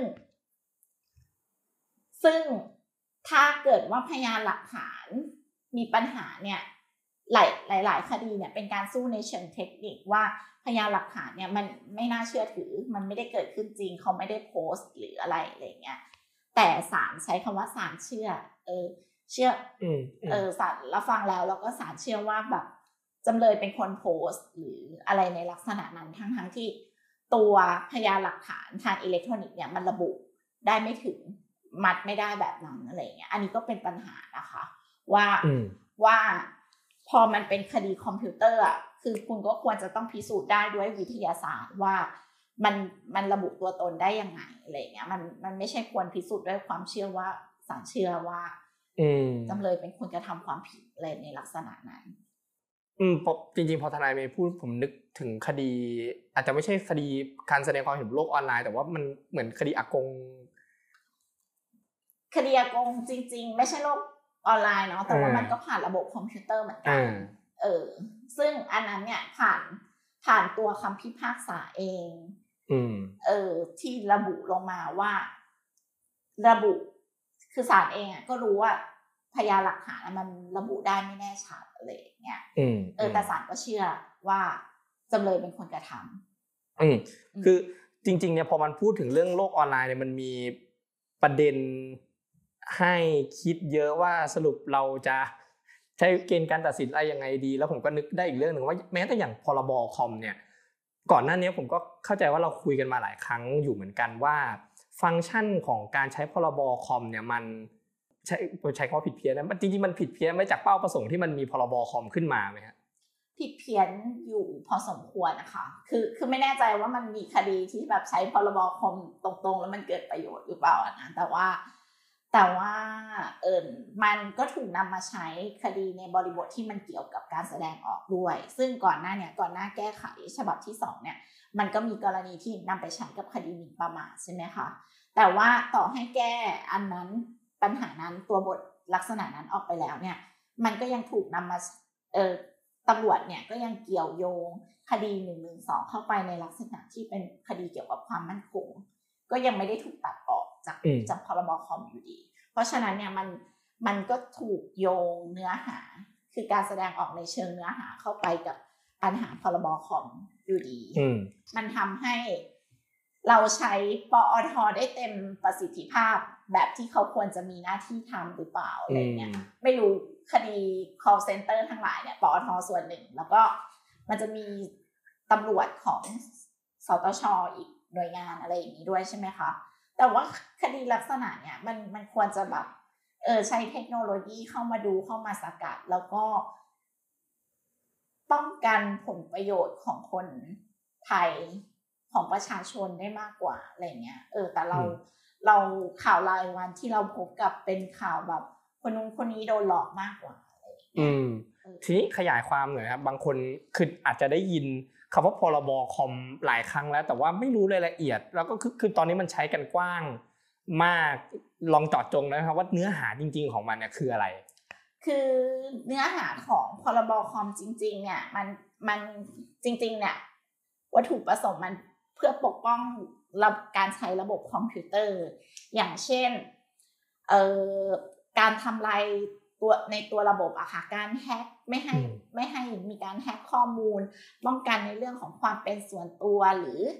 ซึ่งถ้าเกิดว่าพยานหลักฐานมีปัญหาเนี่ยหลายหลายหลายคดีเนี่ยเป็นการสู้ในเชิงเทคนิคว่าพยานหลักฐานเนี่ยมันไม่น่าเชื่อถือมันไม่ได้เกิดขึ้นจริงเขาไม่ได้โพสต์หรืออะไรอะไรเงี้ยแต่ศาลใช้คำว่าศาลเชื่อเออเชื่อเออศาลรับฟังแล้วแล้วก็ศาลเชื่อว่าแบบจำเลยเป็นคนโพสต์หรืออะไรในลักษณะนั้นทั้งทั้งที่ตัวพยานหลักฐานทางอิเล็กทรอนิกส์เนี่ยมันระบุได้ไม่ถึงมัดไม่ได้แบบนั้นอะไรเงี้ยอันนี้ก็เป็นปัญหานะคะว่าว่าพอมันเป็นคดีคอมพิวเตอร์อ่ะคือคุณก็ควรจะต้องพิสูจน์ได้ด้วยวิทยาศาสตร์ว่ามันมันระบุตัวตนได้ยังไงอะไรเงี้ยมันมันไม่ใช่ควรพิสูจน์ด้วยความเชื่อว่าศาลเชื่อว่าจำเลยเป็นคนกระทำความผิดอะไรในลักษณะนั้นอืมจริงๆพอทนายเมย์พูดผมนึกถึงคดีอาจจะไม่ใช่คดีการแสดงความเห็นบนโลกออนไลน์แต่ว่ามันเหมือนคดีอากงคดีอากงจริงๆไม่ใช่โลกออนไลน์เนาะแต่ว่ามันก็ผ่านระบบคอมพิวเตอร์เหมือนกันเออซึ่งอันนั้นเนี่ยผ่านผ่านตัวคำพิพากษาเองเออที่ระบุลงมาว่าระบุคือศาลเองอ่ะก็รู้ว่าพยานหลักฐานมันระบุได้ไม่แน่ชัดอะไรอย่างเงี้ยเออแต่ศาลก็เชื่อว่าจำเลยเป็นคนกระทำอืมคือจริงๆเนี่ยพอมันพูดถึงเรื่องโลกออนไลน์เนี่ยมันมีประเด็นให้คิดเยอะว่าสรุปเราจะใช้เกณฑ์การตัดสินอะไรยังไงดีแล้วผมก็นึกได้อีกเรื่องนึงว่าแม้แต่อย่างพรบคอมเนี่ยก่อนหน้านี้ผมก็เข้าใจว่าเราคุยกันมาหลายครั้งอยู่เหมือนกันว่าฟังก์ชันของการใช้พรบคอมเนี่ยมันใช้ใช้คำว่าผิดเพี้ยนนะมันจริงๆมันผิดเพี้ยนมาจากเป้าประสงค์ที่มันมีพรบคอมขึ้นมาไหมฮะผิดเพี้ยนอยู่พอสมควรนะคะคือคือไม่แน่ใจว่ามันมีคดีที่แบบใช้พรบคอมตรงๆแล้วมันเกิดประโยชน์หรือเปล่านะแต่ว่าแต่ว่าเออมันก็ถูกนำมาใช้คดีในบริบทที่มันเกี่ยวกับการแสดงออกด้วยซึ่งก่อนหน้าเนี่ยก่อนหน้าแก้ไขฉบับที่สองเนี่ยมันก็มีกรณีที่นำไปใช้กับคดีหมิ่นประมาทใช่ไหมคะแต่ว่าต่อให้แก้อันนั้นปัญหานั้นตัวบทลักษณะนั้นออกไปแล้วเนี่ยมันก็ยังถูกนำมาเออตำรวจเนี่ยก็ยังเกี่ยวโยงคดีหนึ่งหนึ่งสองเข้าไปในลักษณะที่เป็นคดีเกี่ยวกับความมั่นคงก็ยังไม่ได้ถูกตัดออกจากจากพรบคอมอยู่ดีเพราะฉะนั้นเนี่ยมันมันก็ถูกโยงเนื้อหาคือการแสดงออกในเชิงเนื้อหาเข้าไปกับปัญหาพรบคอมอยู่ดีมันทำให้เราใช้ปอทได้เต็มประสิทธิภาพแบบที่เขาควรจะมีหน้าที่ทำหรือเปล่าอะไรเงี้ยไม่รู้คดี call center ทั้งหลายเนี่ยปอทส่วนหนึ่งแล้วก็มันจะมีตำรวจของสตช.อีกหน่วยงานอะไรอย่างนี้ด้วยใช่ไหมคะแต่ว่าคดีลักษณะเนี่ยมันมันควรจะแบบเออใช้เทคโนโลยีเข้ามาดูเข้ามาสกัดแล้วก็ป้องกันผลประโยชน์ของคนไทยของประชาชนได้มากกว่าอะไรเงี้ยเออแต่เราเราข่าวรายวันที่เราพบกับเป็นข่าวแบบคนนู้นคนนี้โดนหลอกมากกว่าอะไรอืมทีนี้ขยายความหน่อยครับบางคนคืออาจจะได้ยินคำว่าพรบคอมหลายครั้งแล้วแต่ว่าไม่รู้รายละเอียดแล้วก็คือคือตอนนี้มันใช้กันกว้างมากลองเจาะจงนะครับว่าเนื้อหาจริงๆของมันเนี่ยคืออะไรคือเนื้อหาของพรบคอมจริงๆเนี่ยมันมันจริงๆเนี่ยวัตถุประสงค์มันเพื่อปกป้องการใช้ระบบคอมพิวเตอร์อย่างเช่นเอ่อการทำลายตัวในตัวระบบอะค่ะการแฮกไม่ให้ไม่ให้มีการแฮกข้อมูลป้องกันในเรื่องของความเป็นส่วนตัวหรือ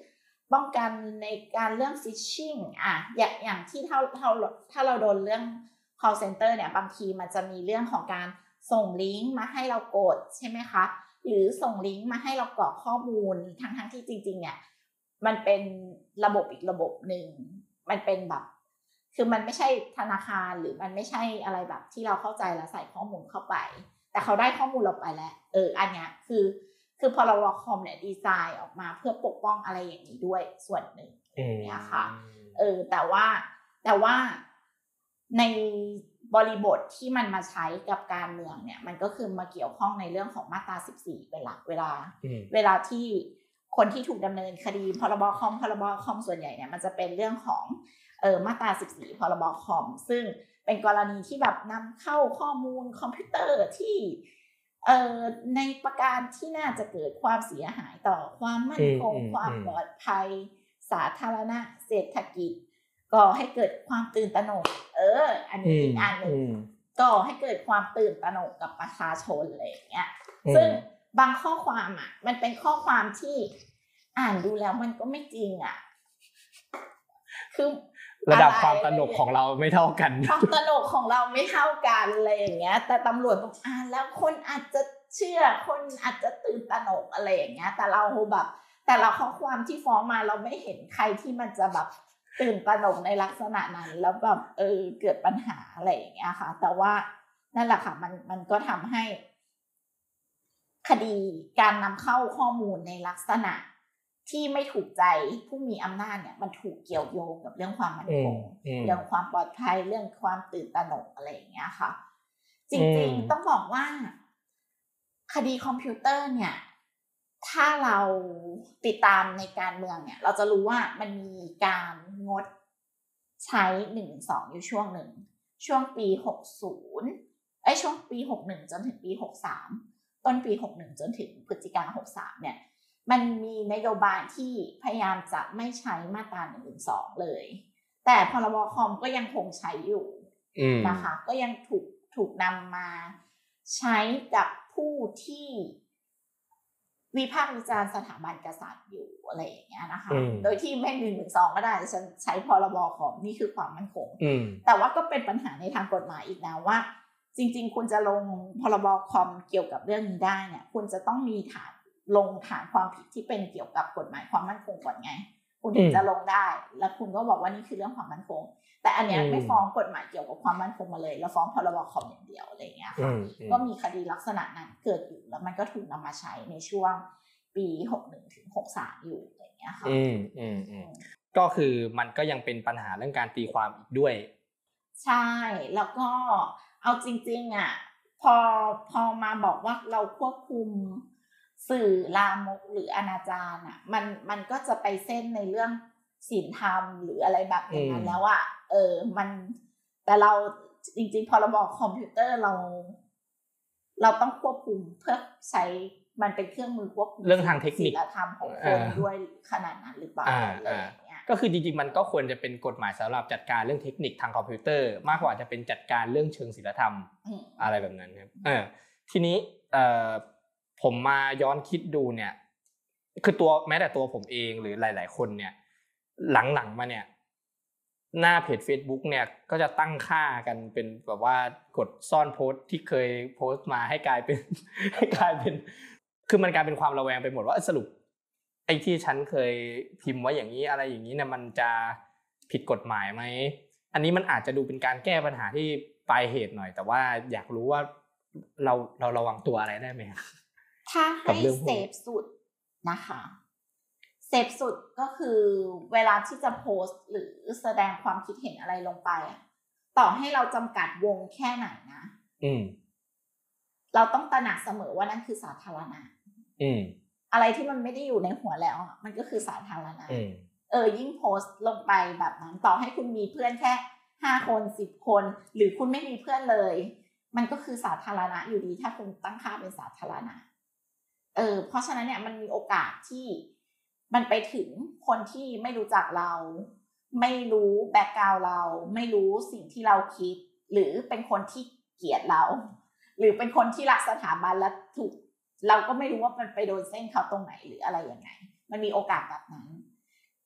ป้องกันในการเรื่องฟิชชิงอ่ะอย่างอย่างที่ถ้าถ้าถ้าเราโดนเรื่อง call center เนี่ยบางทีมันจะมีเรื่องของการส่งลิงก์มาให้เรากดใช่ไหมคะหรือส่งลิงก์มาให้เรากรอกข้อมูลทั้งทั้งที่จริงๆเนี่ยมันเป็นระบบอีกระบบหนึ่งมันเป็นแบบคือมันไม่ใช่ธนาคารหรือมันไม่ใช่อะไรแบบที่เราเข้าใจแล้วใส่ข้อมูลเข้าไปแต่เขาได้ข้อมูลเราไปแล้วเอออันเนี้ยคือคือพอเราคอมเนี่ยดีไซน์ออกมาเพื่อปกป้องอะไรอย่างนี้ด้วยส่วนหนึ่งเนี่ยค่ะเออแต่ว่าแต่ว่าในบริบทที่มันมาใช้กับการเมืองเนี่ยมันก็คือมาเกี่ยวข้องในเรื่องของมาตราสิบสี่เป็นหลักเวลาเวลาที่คนที่ถูกดำเนินคดีพรบคอมพรบคอมส่วนใหญ่เนี่ยมันจะเป็นเรื่องของเออมาตราสิบสี่พรบคอมซึ่งเป็นกรณีที่แบบนำเข้าข้อมูลคอมพิวเตอร์ที่เอ่อในประการที่น่าจะเกิดความเสียหายต่อความมั่นคงความปลอดภัยสาธารณะเศรษฐกิจก่อให้เกิดความตื่นตระหนกเอออันนี้อีกอันหนึ่งก่อให้เกิดความตื่นตระหนกกับประชาชนอะไรอย่างเงี้ยซึ่งบางข้อความอ่ะมันเป็นข้อความที่อ่านดูแล้วมันก็ไม่จริงอ่ะคือระดับความตระหนกของเราไม่เท่ากันความตระหนกของเราไม่เท่ากันอะไรอย่างเงี้ยแต่ตำรวจบอกอ่านแล้วคนอาจจะเชื่อคนอาจจะตื่นตระหนกอะไรอย่างเงี้ยแต่เราแบบแต่เราข้อความที่ฟ้องมาเราไม่เห็นใครที่มันจะแบบตื่นตระหนกในลักษณะนั้นแล้วแบบเออเกิดปัญหาอะไรอย่างเงี้ยค่ะแต่ว่านั่นแหละค่ะมันมันก็ทำให้คดีการนำเข้าข้อมูลในลักษณะที่ไม่ถูกใจผู้มีอำนาจเนี่ยมันถูกเกี่ยวโยงกับเรื่องความมั่นคงเรื่องความปลอดภัยเรื่องความตื่นตระหนกอะไรอย่างเงี้ยค่ะจริงๆต้องบอกว่าคดีคอมพิวเตอร์เนี่ยถ้าเราติดตามในการเมืองเนี่ยเราจะรู้ว่ามันมีการงดใช้หนึ่งสองอยู่ช่วงหนึ่งช่วงปีหกสิบไอ้ช่วงปีหกสิบเอ็ดจนถึงปีหกสิบสามต้นปีหกสิบเอ็ดจนถึงพฤศจิกายนหกสิบสามเนี่ยมันมีนโยบายที่พยายามจะไม่ใช้มาตราหนึ่งหนึ่งสองเลยแต่พรบคอมก็ยังคงใช้อยู่นะคะก็ยังถูกถูกนำมาใช้กับผู้ที่วิพากษ์วิจารณ์สถาบันกษัตริย์อยู่อะไรอย่างเงี้ยนะคะโดยที่ไม่หนึ่งหนึ่งสองก็ได้ฉันใช้พรบคอมนี่คือความมั่นคงแต่ว่าก็เป็นปัญหาในทางกฎหมายอีกนะว่าจริงๆคุณจะลงพรบคอมเกี่ยวกับเรื่องนี้ได้เนี่ยคุณจะต้องมีฐานลงฐานความผิดที่เป็นเกี่ยวกับกฎหมายความมั่นคงก่อนไงคุณถึงจะลงได้แล้วคุณก็บอกว่านี่คือเรื่องความมั่นคงแต่อันเนี้ยไม่ฟ้องกฎหมายเกี่ยวกับความมั่นคงมาเลยแล้วฟ้องพรบคอมอย่างเดียวอะไรอย่างเงี้ยค่ะก็มีคดีลักษณะนั้นเกิดอยู่แล้วมันก็ถูกนำมาใช้ในช่วงปีหกสิบเอ็ดถึงหกสิบสามอยู่อะไรอย่างเงี้ยค่ะอืมอืมอืมก็คือมันก็ยังเป็นปัญหาเรื่องการตีความอีกด้วยใช่แล้วก็เอาจริงๆอ่ะพอพอมาบอกว่าเราควบคุมสื่อลามกหรืออนาจารอ่ะมันมันก็จะไปเส้นในเรื่องศีลธรรมหรืออะไรแบบนั้นแล้วอ่ะเออมันแต่เราจริงๆพอเราบอกคอมพิวเตอร์เราเราต้องควบคุมเพื่อใช้มันเป็นเครื่องมือควบคุมเรื่องทางเทคนิคศีลธรรมของคนด้วยขนาดนั้นหรือเปล่าอะไรอย่างเงี้ยก็คือจริงๆมันก็ควรจะเป็นกฎหมายสำหรับจัดการเรื่องเทคนิคทางคอมพิวเตอร์มากกว่าจะเป็นจัดการเรื่องเชิงศีลธรรมอะไรแบบนั้นครับเออทีนี้เอ่อผมมาย้อนคิดดูเนี่ยคือตัวแม้แต่ตัวผมเองหรือหลายๆคนเนี่ยหลังๆมาเนี่ยหน้าเพจ Facebook เนี่ยก็จะตั้งค่ากันเป็นแบบว่ากดซ่อนโพสต์ที่เคยโพสต์มาให้กลายเป็นให้กลายเป็นคือมันกลายเป็นความระแวงไปหมดว่าสรุปไอ้ที่ฉันเคยพิมพ์ไว้อย่างนี้อะไรอย่างนี้เนี่ยมันจะผิดกฎหมายไหมอันนี้มันอาจจะดูเป็นการแก้ปัญหาที่ปลายเหตุหน่อยแต่ว่าอยากรู้ว่าเราเราระวังตัวอะไรได้ไหมถ้าให้เซฟสุดนะคะเซฟสุดก็คือเวลาที่จะโพสต์หรือแสดงความคิดเห็นอะไรลงไปต่อให้เราจำกัดวงแค่ไหนนะอืมเราต้องตระหนักเสมอว่านั่นคือสาธารณะอืมอะไรที่มันไม่ได้อยู่ในหัวแล้วมันก็คือสาธารณะเออยิ่งโพสต์ลงไปแบบนั้นต่อให้คุณมีเพื่อนแค่ห้าคนสิบคนหรือคุณไม่มีเพื่อนเลยมันก็คือสาธารณะอยู่ดีถ้าคุณตั้งค่าเป็นสาธารณะเออเพราะฉะนั้นเนี่ยมันมีโอกาสที่มันไปถึงคนที่ไม่รู้จักเราไม่รู้แบ็คกราวด์เราไม่รู้สิ่งที่เราคิดหรือเป็นคนที่เกลียดเราหรือเป็นคนที่รักสถาบันและถูกเราก็ไม่รู้ว่ามันไปโดนเส้นเขาตรงไหนหรืออะไรยังไงมันมีโอกาสแบบนั้น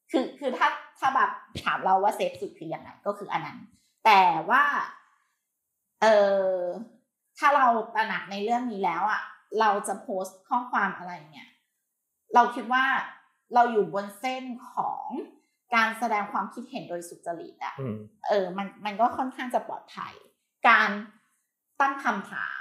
คือคือถ้าถ้าแบบถามเราว่าเซฟสุดคือยังไงก็คืออันนั้นแต่ว่าเออถ้าเราตระหนักในเรื่องนี้แล้วอ่ะเราจะโพสต์ข้อความอะไรเนี่ยเราคิดว่าเราอยู่บนเส้นของการแสดงความคิดเห็นโดยสุจริตอ่ะเออมันมันก็ค่อนข้างจะปลอดภัยการตั้งคำถาม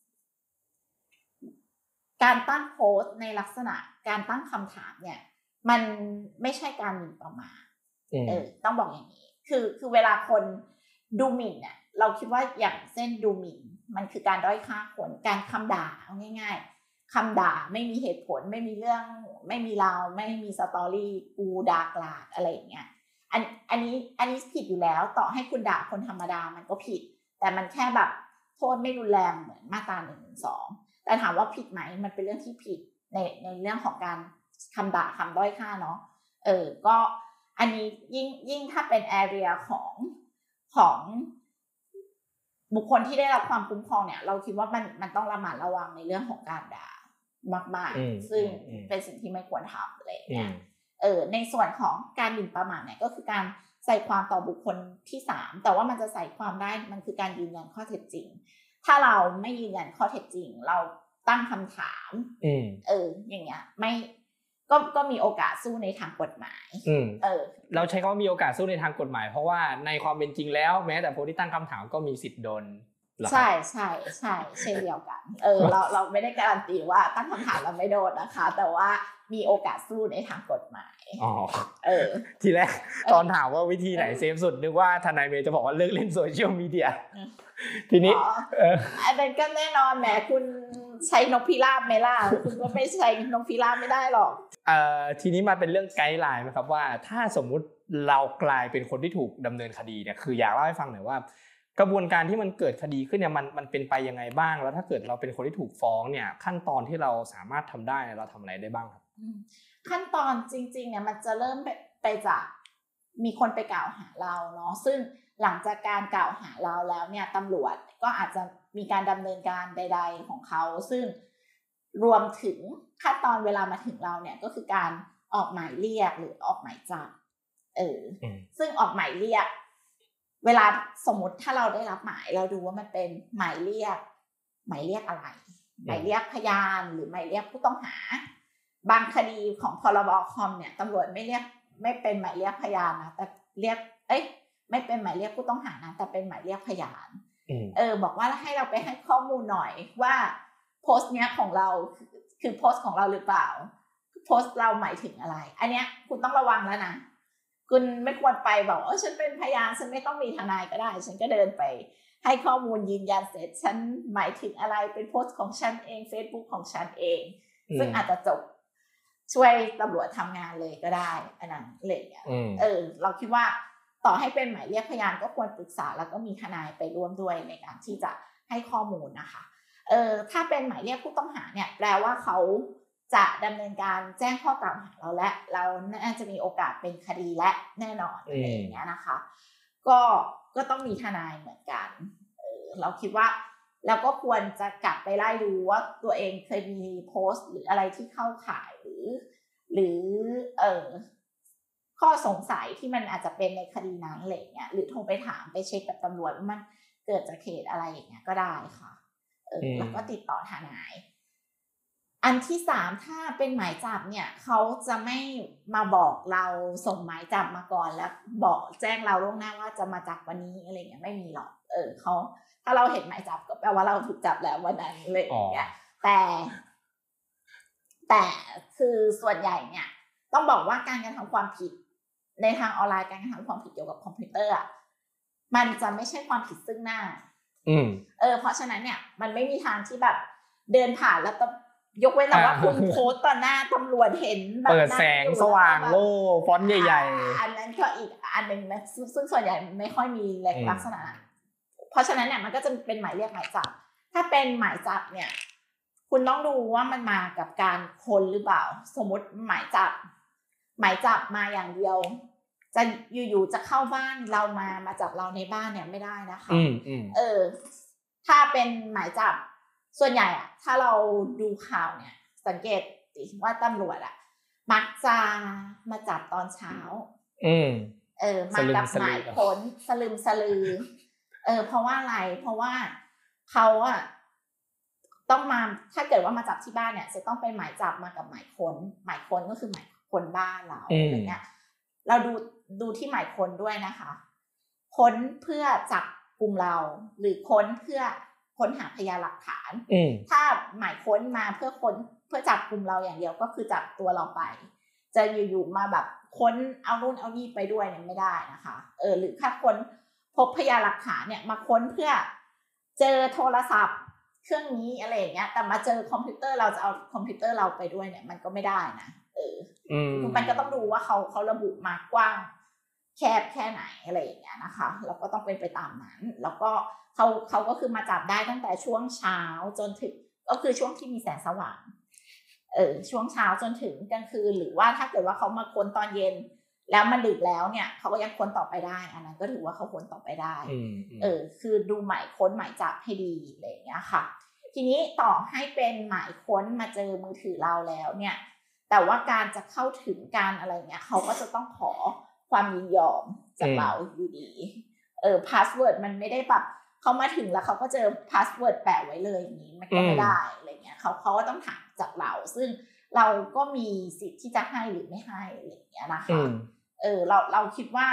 การตั้งโพสต์ในลักษณะการตั้งคำถามเนี่ยมันไม่ใช่การหมิ่นประมาทเออต้องบอกอย่างนี้คือคือเวลาคนดูหมิ่นเนี่ยเราคิดว่าอย่างเส้นดูหมิ่นมันคือการด้อยค่าคนการคำด่าเอาง่ายๆคำด่าไม่มีเหตุผลไม่มีเรื่องไม่มีราวไม่มีสตอรี่กูด่ากลาดอะไรอย่างเงี้ยอันอันนี้อันนี้ผิดอยู่แล้วต่อให้คุณด่าคนธรรมดามันก็ผิดแต่มันแค่แบบโทษไม่รุนแรงเหมือนมาตราหนึ่งหนึ่งสองแต่ถามว่าผิดไหมมันเป็นเรื่องที่ผิดในในเรื่องของการคำด่าคำด้อยค่าเนาะเออก็อันนี้ยิ่งยิ่งถ้าเป็น area ของของบุคคลที่ได้รับความคุ้มครองเนี่ยเราคิดว่ามันมันต้องระมัดระวังในเรื่องของการด่ามากๆซึ่งเป็นสิ่งที่ไม่ควรทำอะไรเนี่ยเออในส่วนของการหมิ่นประมาทเนี่ยก็คือการใส่ความต่อบุคคลที่สามแต่ว่ามันจะใส่ความได้มันคือการยืนยันข้อเท็จจริงถ้าเราไม่ยืนยันข้อเท็จจริงเราตั้งคำถามเอออย่างเงี้ยไม่ก็ก็มีโอกาสสู้ในทางกฎหมายเออเราใช้คำว่ามีโอกาสสู้ในทางกฎหมายเพราะว่าในความเป็นจริงแล้วแม้แต่คนที่ตั้งคำถามก็มีสิทธิ์โดนใช่ใช่ใช่เช่นเดียวกันเออเราเราไม่ได้การันตีว่าตั้งคำถามเราไม่โดนนะคะแต่ว่ามีโอกาสสู้ในทางกฎหมายอ๋อเออทีแรกตอนถามว่าวิธีไหนเซฟสุดนึกว่าทนายเมย์จะบอกว่าเลิกเล่นโซเชียลมีเดียทีนี้เอออันนั้นก็แน่นอนแหมคุณใช้นกพิราบไหมล่ะคุณก็ไม่ใช้นกพิราบไม่ได้หรอกเอ่อทีนี้มาเป็นเรื่องไกด์ไลน์มั้ยครับว่าถ้าสมมุติเรากลายเป็นคนที่ถูกดำเนินคดีเนี่ยคืออยากเล่าให้ฟังหน่อยว่ากระบวนการที่มันเกิดคดีขึ้นเนี่ยมันมันเป็นไปยังไงบ้างแล้วถ้าเกิดเราเป็นคนที่ถูกฟ้องเนี่ยขั้นตอนที่เราสามารถทำได้เราทำอะไรได้บ้างครับขั้นตอนจริงๆเนี่ยมันจะเริ่มไปจากมีคนไปกล่าวหาเราเนาะซึ่งหลังจากการกล่าวหาเราแล้วเนี่ยตำรวจก็อาจจะมีการดำเนินการใดๆของเขาซึ่งรวมถึงขั้นตอนเวลามาถึงเราเนี่ยก็คือการออกหมายเรียกหรือออกหมายจับเออซึ่งออกหมายเรียกเวลาสมมติถ้าเราได้รับหมายเราดูว่ามันเป็นหมายเรียกหมายเรียกอะไรหมายเรียกพยานหรือหมายเรียกผู้ต้องหาบางคดีของพรบคอมเนี่ยตำรวจไม่เรียกไม่เป็นหมายเรียกพยานนะแต่เรียกเอ้ยไม่เป็นหมายเรียกผู้ต้องหานะแต่เป็นหมายเรียกพยานเออบอกว่าให้เราไปให้ข้อมูลหน่อยว่าโพสต์เนี้ยของเราคือโพสต์ของเราหรือเปล่าโพสต์เราหมายถึงอะไรอันเนี้ยคุณต้องระวังแล้วนะคุณไม่ควรไปบอกเออฉันเป็นพยานฉันไม่ต้องมีทนายก็ได้ฉันก็เดินไปให้ข้อมูลยืนยันเสร็จฉันหมายถึงอะไรเป็นโพสต์ของฉันเอง Facebook ของฉันเองซึ่งอาจจะจบช่วยตำรวจทำงานเลยก็ได้อันนั้นเลยอ่ะเออเราคิดว่าต่อให้เป็นหมายเรียกพยานก็ควรปรึกษาแล้วก็มีทนายไปร่วมด้วยในการที่จะให้ข้อมูลนะคะเออถ้าเป็นหมายเรียกผู้ต้องหาเนี่ยแปลว่าเขาจะดำเนินการแจ้งข้อกล่าวหาเราและเราน่าจะมีโอกาสเป็นคดีและแน่นอนอะไรอย่างเงี้ยนะคะก็ก็ต้องมีทนายเหมือนกันเออเราคิดว่าแล้วก็ควรจะกลับไปไล่ดูว่าตัวเองเคยมีโพสต์หรืออะไรที่เข้าข่ายหรือหรือเออข้อสงสัยที่มันอาจจะเป็นในคดีนั้นอะไรอย่างเงี้ยหรือโทรไปถามไปเช็คกับตำรวจว่ามันเกิดจากเหตุอะไรอย่างเงี้ยก็ได้ค่ะเออแล้วก็ติดต่อทนายอันที่สามถ้าเป็นหมายจับเนี่ยเขาจะไม่มาบอกเราส่งหมายจับมาก่อนแล้วบอกแจ้งเราล่วงหน้าว่าจะมาจับวันนี้อะไรเงี้ยไม่มีหรอกเออเขาถ้าเราเห็นหมายจับก็แปลว่าเราถูกจับแล้ววันนั้นเลยอย่างเงี้ยแต่แต่คือส่วนใหญ่เนี่ยต้องบอกว่าการกระทำความผิดในทางออนไลน์การกระทำความผิดเกี่ยวกับคอมพิวเตอร์อ่ะมันจะไม่ใช่ความผิดซึ่งหน้าอืมเออเพราะฉะนั้นเนี่ยมันไม่มีทางที่แบบเดินผ่านแล้วต้องยกเว้นแต่ว่าคุณโพสต์ต่อหน้าตำรวจเห็นแบบเปิดแสงสว่างโล่ฟอนต์ใหญ่ๆอันนั้นก็อีกอันนึงนะซึ่งส่วนใหญ่ไม่ค่อยมีลักษณะเพราะฉะนั้นเนี่ยมันก็จะเป็นหมายเรียกหมายจับถ้าเป็นหมายจับเนี่ยคุณต้องดูว่ามันมากับการค้นหรือเปล่าสมมติหมายจับหมายจับมาอย่างเดียวจะอยู่ๆจะเข้าบ้านเรามามาจับเราในบ้านเนี่ยไม่ได้นะคะเออถ้าเป็นหมายจับส่วนใหญ่อะถ้าเราดูข่าวเนี่ยสังเกตว่าตำรวจอะมักจะมาจับตอนเช้าอืมเออมากับหมายค้นสลึมสลือเออเพราะว่าอะไรเพราะว่าเขาอะต้องมาถ้าเกิดว่ามาจับที่บ้านเนี่ยจะต้องเป็นหมายจับมากับหมายค้นหมายค้นก็คือหมายค้นบ้านเราอะไรเงี้ยเราดูดูที่หมายค้นด้วยนะคะค้นเพื่อจับกลุ่มเราหรือค้นเพื่อค้นหาพยานหลักฐานถ้าหมายค้นมาเพื่อค้นเพื่อจับกลุ่มเราอย่างเดียวก็คือจับตัวเราไปจะอยู่ๆมาแบบค้นเอานู่นเอานี่ไปด้วยเนี่ยไม่ได้นะคะเออหรือถ้าค้นพบพยานหลักฐานเนี่ยมาค้นเพื่อเจอโทรศัพท์เครื่องนี้อะไรอย่างเงี้ยแต่มาเจอคอมพิวเตอร์เราจะเอาคอมพิวเตอร์เราไปด้วยเนี่ยมันก็ไม่ได้นะเออมันก็ต้องดูว่าเขาเขาระบุมากว้างแคบแค่ไหนอะไรอย่างเงี้ยนะคะเราก็ต้องเป็นไปตามนั้นแล้วก็เขาเขาก็คือมาจับได้ตั้งแต่ช่วงเช้าจนถึงก็คือช่วงที่มีแสงสว่างเออช่วงเช้าจนถึงกลางคืนหรือว่าถ้าเกิดว่าเขามาค้นตอนเย็นแล้วมันดึกแล้วเนี่ยเขาก็ยังค้นต่อไปได้อันนั้นก็ถือว่าเขาค้นต่อไปได้เออคือดูหมายค้นหมายจับให้ดีอะไรอย่างเงี้ยค่ะทีนี้ต่อให้เป็นหมายค้นมาเจอมือถือเราแล้วเนี่ยแต่ว่าการจะเข้าถึงการอะไรเงี้ยเขาก็จะต้องขอความยินยอมจากเราอยู่ดีเออพาสเวิร์ดมันไม่ได้แบบเขามาถึงแล้วเขาก็เจอพาสเวิร์ดแปะไว้เลยอย่างนี้มันก็ไม่ได้อะไรเงี้ยเขาเขาก็ต้องถามจากเราซึ่งเราก็มีสิทธิ์ที่จะให้หรือไม่ให้อะไรอย่างเงี้ยนะคะเออเราเราคิดว่า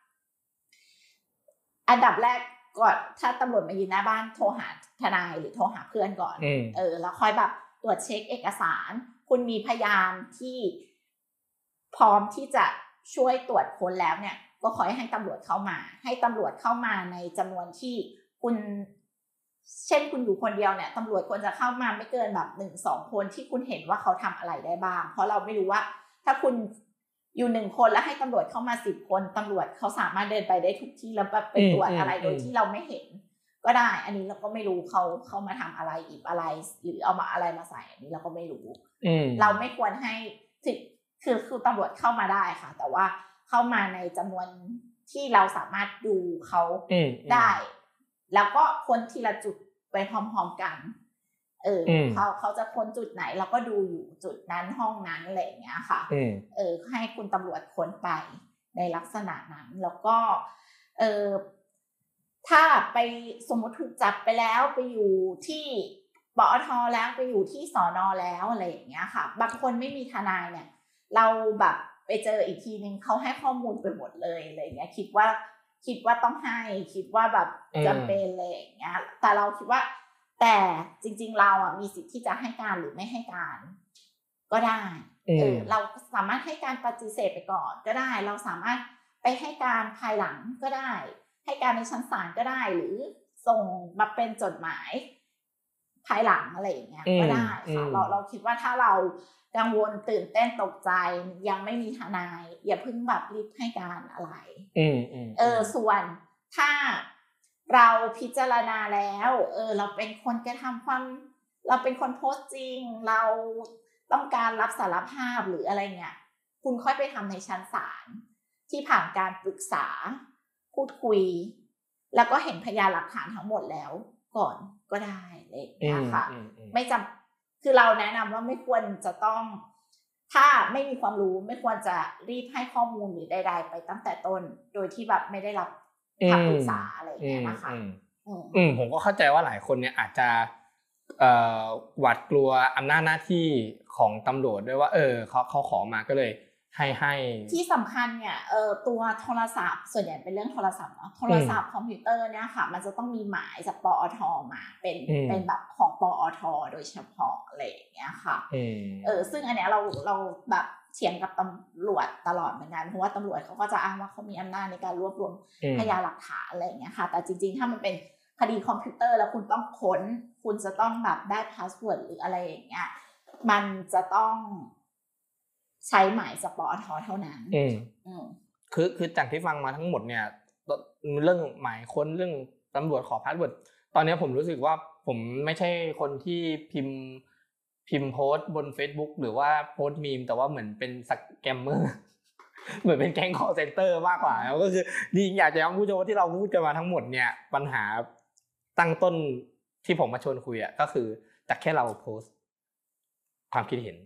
อันดับแรกก่อนถ้าตำรวจมายืนหน้าบ้านโทรหาทนายหรือโทรหาเพื่อนก่อนเออแล้วค่อยแบบตรวจเช็คเอกสารคุณมีพยานที่พร้อมที่จะช่วยตรวจค้นแล้วเนี่ยก็ขอให้ตำรวจเข้ามาให้ตำรวจเข้ามาในจำนวนที่คุณเช่นคุณอยู่คนเดียวเนี่ยตำรวจควรจะเข้ามาไม่เกินแบบหนึ่งสองคนที่คุณเห็นว่าเขาทำอะไรได้บ้างเพราะเราไม่รู้ว่าถ้าคุณอยู่หนึ่งคนแล้วให้ตำรวจเข้ามาสิบคนตำรวจเขาสามารถเดินไปได้ทุกที่แล้วแบบไปตรวจอะไรโดยที่เราไม่เห็นก็ได้อันนี้เราก็ไม่รู้เขาเขามาทำอะไรอีกอะไรหรือเอามาอะไรมาใส่อันนี้เราก็ไม่รู้เราไม่ควรให้คือคือตำรวจเข้ามาได้ค่ะแต่ว่าเข้ามาในจำนวนที่เราสามารถดูเขาได้แล้วก็คนทีละจุดไปพร้อมๆกันเออเขาเขาจะค้นจุดไหนเราก็ดูอยู่จุดนั้นห้องนั้นอะไรอย่างเงี้ยค่ะเออให้คุณตำรวจค้นไปในลักษณะนั้นแล้วก็เออถ้าไปสมมติถูกจับไปแล้วไปอยู่ที่ปอทแล้วไปอยู่ที่สนแล้วอะไรอย่างเงี้ยค่ะบางคนไม่มีทนายเนี่ยเราแบบไปเจออีกทีนึงเขาให้ข้อมูลไปหมดเลยอะไรอย่างเงี้ยคิดว่าคิดว่าต้องให้คิดว่าแบบจำเป็นอะไรอย่างเงี้ยแต่เราคิดว่าแต่จริงๆเราอ่ะมีสิทธิ์ที่จะให้การหรือไม่ให้การก็ได้เออเราสามารถให้การปฏิเสธไปก่อนก็ได้เราสามารถไปให้การภายหลังก็ได้ให้การในชั้นศาลก็ได้หรือส่งมาเป็นจดหมายภายหลังอะไรอย่างเงี้ยก็ได้ค่ะเราเราคิดว่าถ้าเรากังวลตื่นเต้นตกใจยังไม่มีทนายอย่าเพิ่งแบบรีบให้การอะไรเออส่วนถ้าเราพิจารณาแล้วเออเราเป็นคนกระทำความเราเป็นคนโพสต์จริงเราต้องการรับสารภาพหรืออะไรเงี้ยคุณค่อยไปทำในชั้นศาลที่ผ่านการปรึกษาพูดคุยแล้วก็เห็นพยานหลักฐานทั้งหมดแล้วก่อนก็ได้เลยนะคะไม่จำคือเราแนะนำว่าไม่ควรจะต้องถ้าไม่มีความรู้ไม่ควรจะรีบให้ข้อมูลหรือใดๆไปตั้งแต่ต้นโดยที่แบบไม่ได้รับคำปรึกษาอะไรอย่างเงี้ยนะคะอืมผมก็เข้าใจว่าหลายคนเนี่ยอาจจะเอ่อหวาดกลัวอำนาจหน้าที่ของตำรวจด้วยว่าเออเขาเขาขอมาก็เลยให้ให้ที่สำคัญเนี่ยเออตัวโทรศัพท์ส่วนใหญ่เป็นเรื่องโทรศัพท์เนาะโทรศัพท์คอมพิวเตอร์เนี่ยค่ะมันจะต้องมีหมายจากปอทมาเป็นเป็นแบบของปอทโดยเฉพาะอะไรอย่างเงี้ยค่ะเออซึ่งอันเนี้ยเราเราแบบเถียงกับตำรวจตลอดเหมือนกันเพราะว่าตำรวจเขาก็จะอ้างว่าเขามีอำนาจในการรวบรวมพยานหลักฐานอะไรอย่างเงี้ยค่ะแต่จริงๆถ้ามันเป็นคดีคอมพิวเตอร์แล้วคุณต้องค้นคุณจะต้องแบบได้พาสเวิร์ดหรืออะไรอย่างเงี้ยมันจะต้องใช้หมายจากปอทเท่านั้นอืมอืมคือคือจากที่ฟังมาทั้งหมดเนี่ยเรื่องหมายค้นเรื่องตำรวจขอพาสเวิร์ดตอนนี้ผมรู้สึกว่าผมไม่ใช่คนที่พิมพ์พิมพ์โพสต์บน Facebook หรือว่าโพสต์มีมแต่ว่าเหมือนเป็นสแกมเมอร์เหมือนเป็นแก๊ง call center มากกว่าก็คือจริงอยากจะย้ำผู้ชมว่าที่เราพูดกันมาทั้งหมดเนี่ยปัญหาตั้งต้นที่ผมมาชวนคุยอ่ะก็คือจากแค่เราโพสต์ความคิดเห็น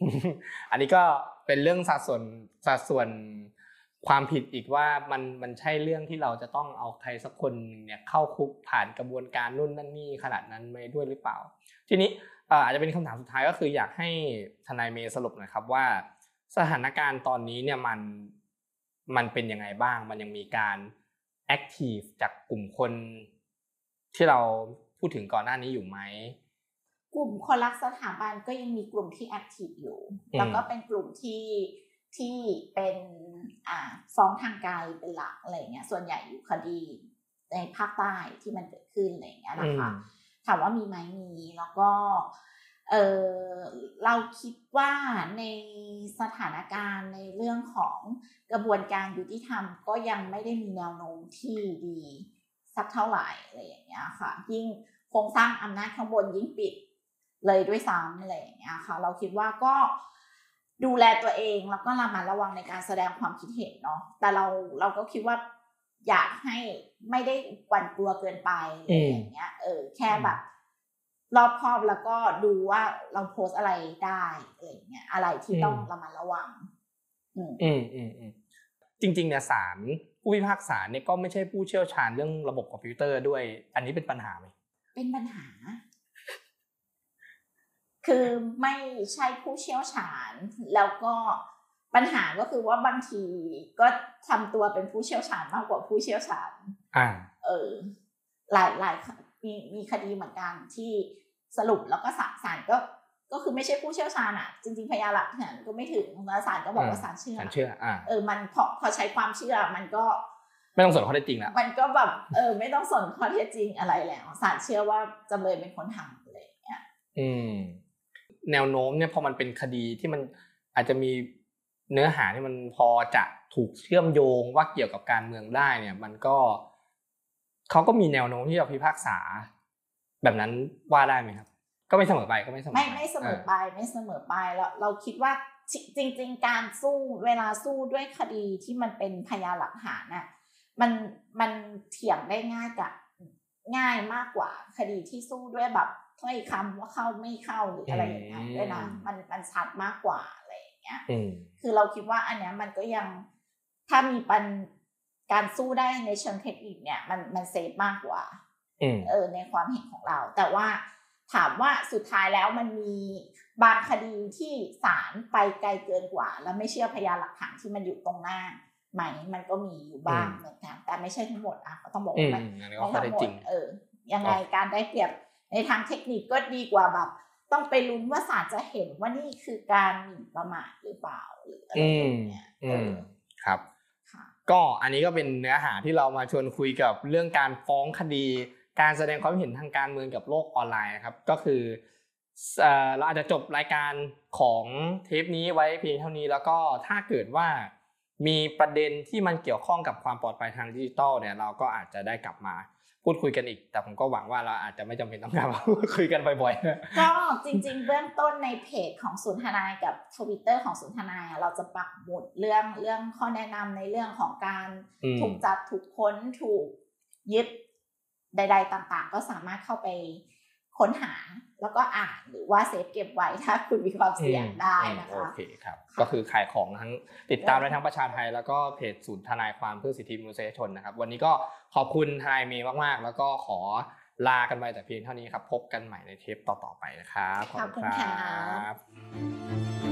อันนี้ก็เป็นเรื่องสัดส่วนสัดส่วนความผิดอีกว่ามันมันใช่เรื่องที่เราจะต้องเอาใครสักคนเนี่ยเข้าคุกผ่านกระบวนการนู่นนั่นนี่ขนาดนั้นไม่ด้วยหรือเปล่าทีนี้อาจจะเป็นคำถามสุดท้ายก็คืออยากให้ทนายเมย์สรุปหน่อยครับว่าสถานการณ์ตอนนี้เนี่ยมันมันเป็นยังไงบ้างมันยังมีการแอคทีฟจากกลุ่มคนที่เราพูดถึงก่อนหน้านี้อยู่ไหมกลุ่มคนรักสถาบันก็ยังมีกลุ่มที่แอคทีฟอยู่แล้วก็เป็นกลุ่มที่ที่เป็นอ่าฟ้องทางไกลเป็นหลักอะไรเงี้ยส่วนใหญ่อยู่คดีในภาคใต้ที่มันเกิดขึ้นอะไรเงี้ยนะคะถามว่ามีไหมมีแล้วก็เออเราคิดว่าในสถานการณ์ในเรื่องของกระบวนการยุติธรรมก็ยังไม่ได้มีแนวโน้มที่ดีสักเท่าไหร่อะไรอย่างเงี้ยค่ะยิ่งโครงสร้างอำนาจข้างบนยิ่งปิดเลยด้วยซ้ำอะไรอย่างเงี้ยค่ะเราคิดว่าก็ดูแลตัวเองแล้วก็ระมัดระวังในการแสดงความคิดเห็นเนาะแต่เราเราก็คิดว่าอยากให้ไม่ได้หวั่นกลัวเกินไปอะไรอย่างเงี้ยเออแค่แบบรอบคอบแล้วก็ดูว่าเราโพสอะไรได้อะไรอย่างเงี้ยอะไรที่ต้องระมัดระวังอืมอืมอืมอืมจริงๆเนี่ยศาลผู้พิพากษาเนี่ยก็ไม่ใช่ผู้เชี่ยวชาญเรื่องระบบคอมพิวเตอร์ด้วยอันนี้เป็นปัญหาไหมเป็นปัญหาคือไม่ใช่ผู้เชี่ยวชาญแล้วก็ปัญหาก็คือว่าบางทีก็ทำตัวเป็นผู้เชี่ยวชาญมากกว่าผู้เชี่ยวชาญอ่าเออหลายหลายมีมีคดีเหมือนกันที่สรุปแล้วก็ศาลก็ก็คือไม่ใช่ผู้เชี่ยวชาญอ่ะจริงๆพยานหลักฐานก็ไม่ถึงแล้วศาลก็บอกว่าศาลเชื่อศาลเชื่ออ่าเออมันพอพอใช้ความเชื่อมันก็ไม่ต้องสนข้อเท็จจริงแล้วมันก็แบบเออไม่ต้องสนข้อเท็จจริงอะไรแล้วศาลเชื่อว่าจำเลยเป็นคนทำอะไรอย่างเงี้ยอืมแนวโน้มเนี่ยพอมันเป็นคดีที่มันอาจจะมีเนื้อหาที่มันพอจะถูกเชื่อมโยงว่าเกี่ยวกับการเมืองได้เนี่ยมันก็เขาก็มีแนวโน้มที่จะพิพากษาแบบนั้นว่าได้ไหมครับก็ไม่เสมอไปก็ไม่เสมอไม่ไม่เสมอไปไม่เสมอไปแล้วเราคิดว่าจริงๆการสู้เวลาสู้ด้วยคดีที่มันเป็นพยานหลักฐานน่ะมันมันเถียงได้ง่ายกับง่ายมากกว่าคดีที่สู้ด้วยแบบถ้อยคำว่าเข้าไม่เข้าหรืออะไรอย่างเงี้ยด้วยนะมันมันชัดมากกว่าอะไรอย่างเงี้ยคือเราคิดว่าอันเนี้ยมันก็ยังถ้ามีปัญการสู้ได้ในเชิงเทคนิคเนี่ยมันมันเซฟมากกว่าเออในความเห็นของเราแต่ว่าถามว่าสุดท้ายแล้วมันมีบางคดีที่ศาลไปไกลเกินกว่าแล้วไม่เชื่อพยานหลักฐานที่มันอยู่ตรงหน้าไหมมันก็มีอยู่บ้างเหมือนกันแต่ไม่ใช่ทั้งหมดอ่ะก็ต้องบอกว่ามันไม่ทั้งหมดเออยังไงการได้เปรียบในทางเทคนิคก็ดีกว่าแบบต้องไปลุ้นว่าศาลจะเห็นว่านี่คือการหมิ่นประมาทหรือเปล่าหรืออะไรอย่างเงี้ยอืมครับก็อันนี้ก็เป็นเนื้อหาที่เรามาชวนคุยกับเรื่องการฟ้องคดีการแสดงความเห็นทางการเมืองกับโลกออนไลน์นะครับก็คือเอ่อเราอาจจะจบรายการของเทปนี้ไว้เพียงเท่านี้แล้วก็ถ้าเกิดว่ามีประเด็นที่มันเกี่ยวข้องกับความปลอดภัยทางดิจิทัลเนี่ยเราก็อาจจะได้กลับมาพูดคุยกันอีกแต่ผมก็หวังว่าเราอาจจะไม่จำเป็นต้องกลับมาคุยกันบ่อยๆก็จริงๆเบื้องต้นในเพจของศูนย์ทนายกับ Twitter ของศูนย์ทนายเราจะปักหมุดเรื่องเรื่องข้อแนะนำในเรื่องของการถูกจับถูกค้นถูกยึดใดๆต่างๆก็สามารถเข้าไปค้นหาแล้วก็อ่านหรือว่าเซฟเก็บไว้ถ้าคุณมีความเสี่ยงได้นะคะโอเคครับก็คือขายของทั้งติดตามได้ทั้งประชาไทยแล้วก็เพจศูนย์ทนายความเพื่อสิทธิมนุษยชนนะครับวันนี้ก็ขอบคุณทนายเมย์มากๆแล้วก็ขอลากันไปแต่เพียงเท่านี้ครับพบกันใหม่ในเทปต่อๆไปนะครับขอบคุณครับ